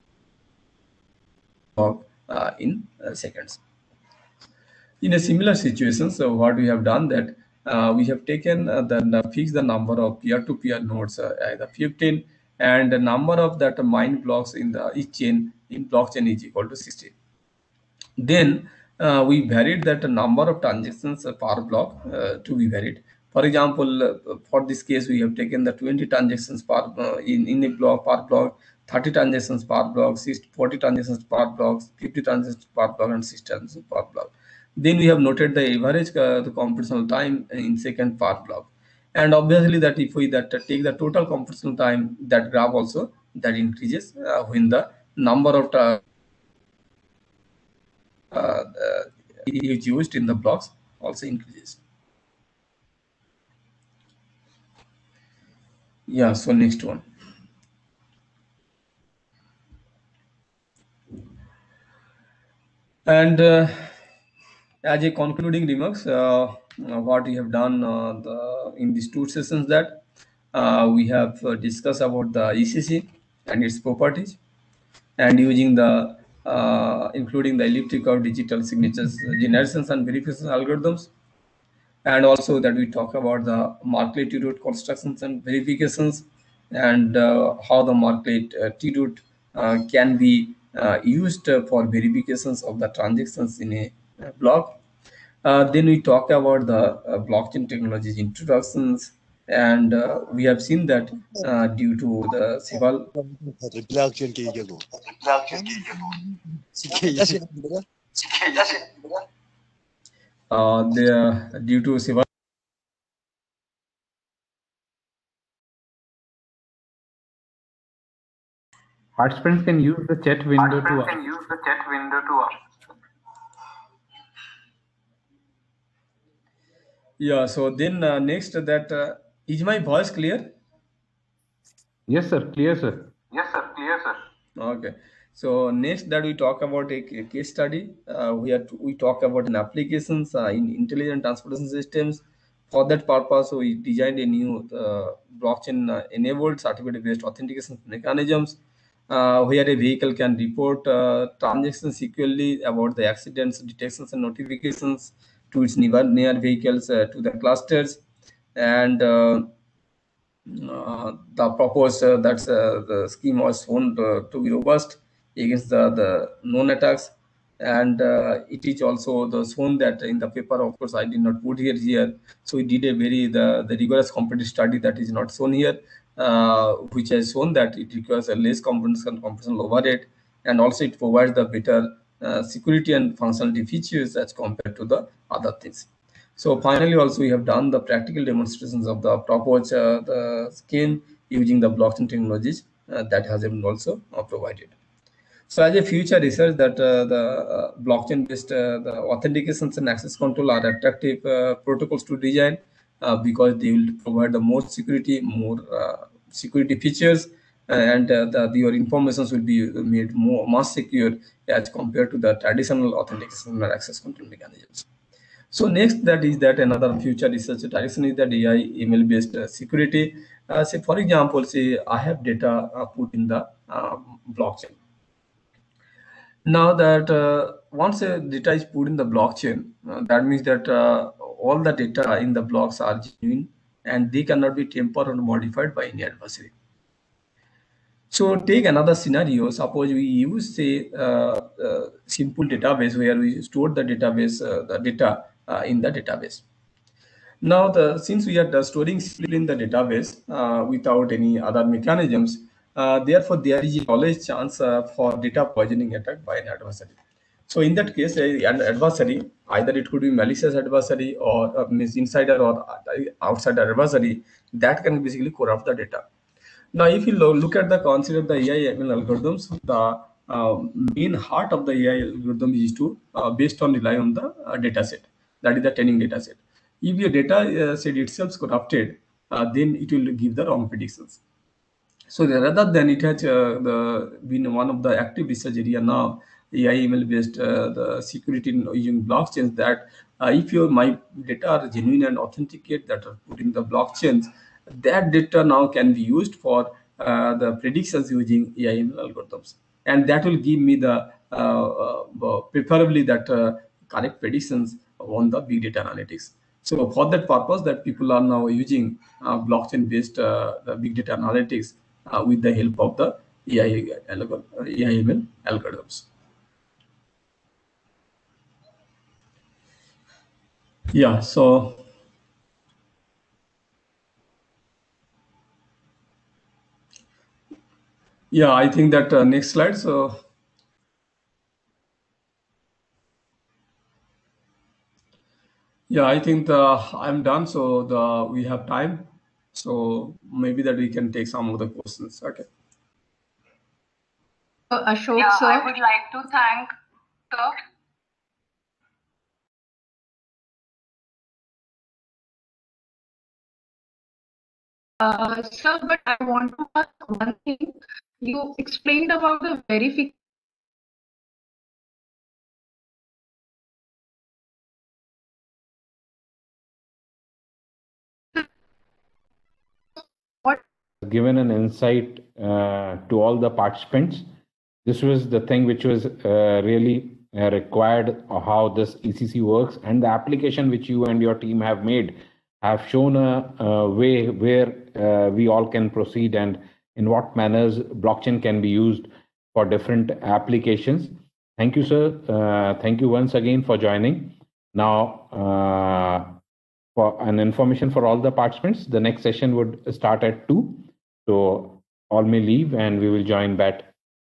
uh, in uh, seconds. In a similar situation, so what we have done that uh, we have taken uh, the, the fixed the number of peer-to-peer nodes uh, either fifteen, and the number of that mine blocks in the each chain in blockchain is equal to sixty. Then uh, we varied that number of transactions uh, per block uh, to be varied. For example, uh, for this case, we have taken the twenty transactions per uh, in, in a block per block, thirty transactions per block, forty transactions per block, fifty transactions per block, and six transactions per block. Then we have noted the average uh, the computational time in second per block. And obviously that if we that uh, take the total computational time, that graph also that increases uh, when the number of uh, uh, is used in the blocks also increases. Yeah, so next one. And uh, as a concluding remarks, uh, what we have done uh, the, in these two sessions that uh, we have uh, discussed about the E C C and its properties, and using the uh, including the elliptic curve digital signatures generations and verification algorithms, and also that we talk about the Marklet T-root constructions and verifications, and uh, how the Marklet uh, T-root uh, can be uh, used uh, for verifications of the transactions in a, a block. Uh, then we talk about the uh, blockchain technologies introductions, and uh, we have seen that uh, due to the civil blockchain के क्या uh, the due to civil Participants can use the chat window to can use the chat window to ask. Yeah, so then uh, next that uh, is my voice clear? Yes, sir. Clear, sir. Yes, sir. Clear, sir. Okay. So next that we talk about a case study. Uh, we are to, we talk about an applications uh, in intelligent transportation systems. For that purpose, we designed a new uh, blockchain uh, enabled certificate based authentication mechanisms, uh, where a vehicle can report uh, transactions securely about the accidents, detections, and notifications to its near, near vehicles uh, to the clusters, and uh, uh, the proposed uh, that's uh, the scheme was shown to, to be robust against the, the known attacks, and uh, it is also the shown that in the paper, of course I did not put here here, so we did a very the, the rigorous competitive study that is not shown here, uh, which has shown that it requires a less components and computational overhead, and also it provides the better uh, security and functionality features as compared to the other things. So finally, also we have done the practical demonstrations of the proposed uh, the scheme using the blockchain technologies uh, that has been also uh, provided. So as a future research that uh, the uh, blockchain-based uh, the authentications and access control are attractive uh, protocols to design uh, because they will provide the more security, more uh, security features, and uh, the, your informations will be made more much secure as compared to the traditional authentication and access control mechanisms. So next, that is that another future research direction is that A I M L based uh, security. Uh, say for example, say I have data uh, put in the uh, blockchain. Now that uh, once a data is put in the blockchain, uh, that means that uh, all the data in the blocks are genuine and they cannot be tampered or modified by any adversary. So take another scenario. Suppose we use say uh, uh, simple database where we store the database, uh, the data uh, in the database. Now, the since we are storing simply in the database uh, without any other mechanisms, uh, therefore there is always chance uh, for data poisoning attack by an adversary. So in that case, a, an adversary, either it could be malicious adversary or uh, means insider or outside adversary, that can basically corrupt the data. Now, if you lo look at the concept of the A I M L algorithms, the uh, main heart of the A I algorithm is to uh, based on rely on the uh, data set, that is the training data set. If your data uh, set itself is corrupted, uh, then it will give the wrong predictions. So rather than it has uh, the, been one of the active research area now, A I M L based uh, the security using blockchains, that uh, if your my data are genuine and authenticate that are put in the blockchains, that data now can be used for uh, the predictions using A I M L algorithms, and that will give me the uh, uh, preferably that uh, correct predictions on the big data analytics. So for that purpose, that people are now using uh, blockchain-based uh, big data analytics uh, with the help of the A I M L algorithms. Yeah. So. Yeah, I think that uh, next slide. So. Yeah, I think the, I'm done. So the we have time. So maybe that we can take some of the questions. Okay. Uh, Ashok, Yeah, sir. I would like to thank sir. Uh, sir, but I want to ask one thing. You explained about the verification. What? Given an insight uh, to all the participants. This was the thing which was uh, really uh, required, how this E C C works, and the application which you and your team have made have shown a, a way where uh, we all can proceed and in what manners blockchain can be used for different applications. Thank you, sir. Uh, thank you once again for joining. Now, uh, for an information for all the participants, the next session would start at two. So all may leave and we will join back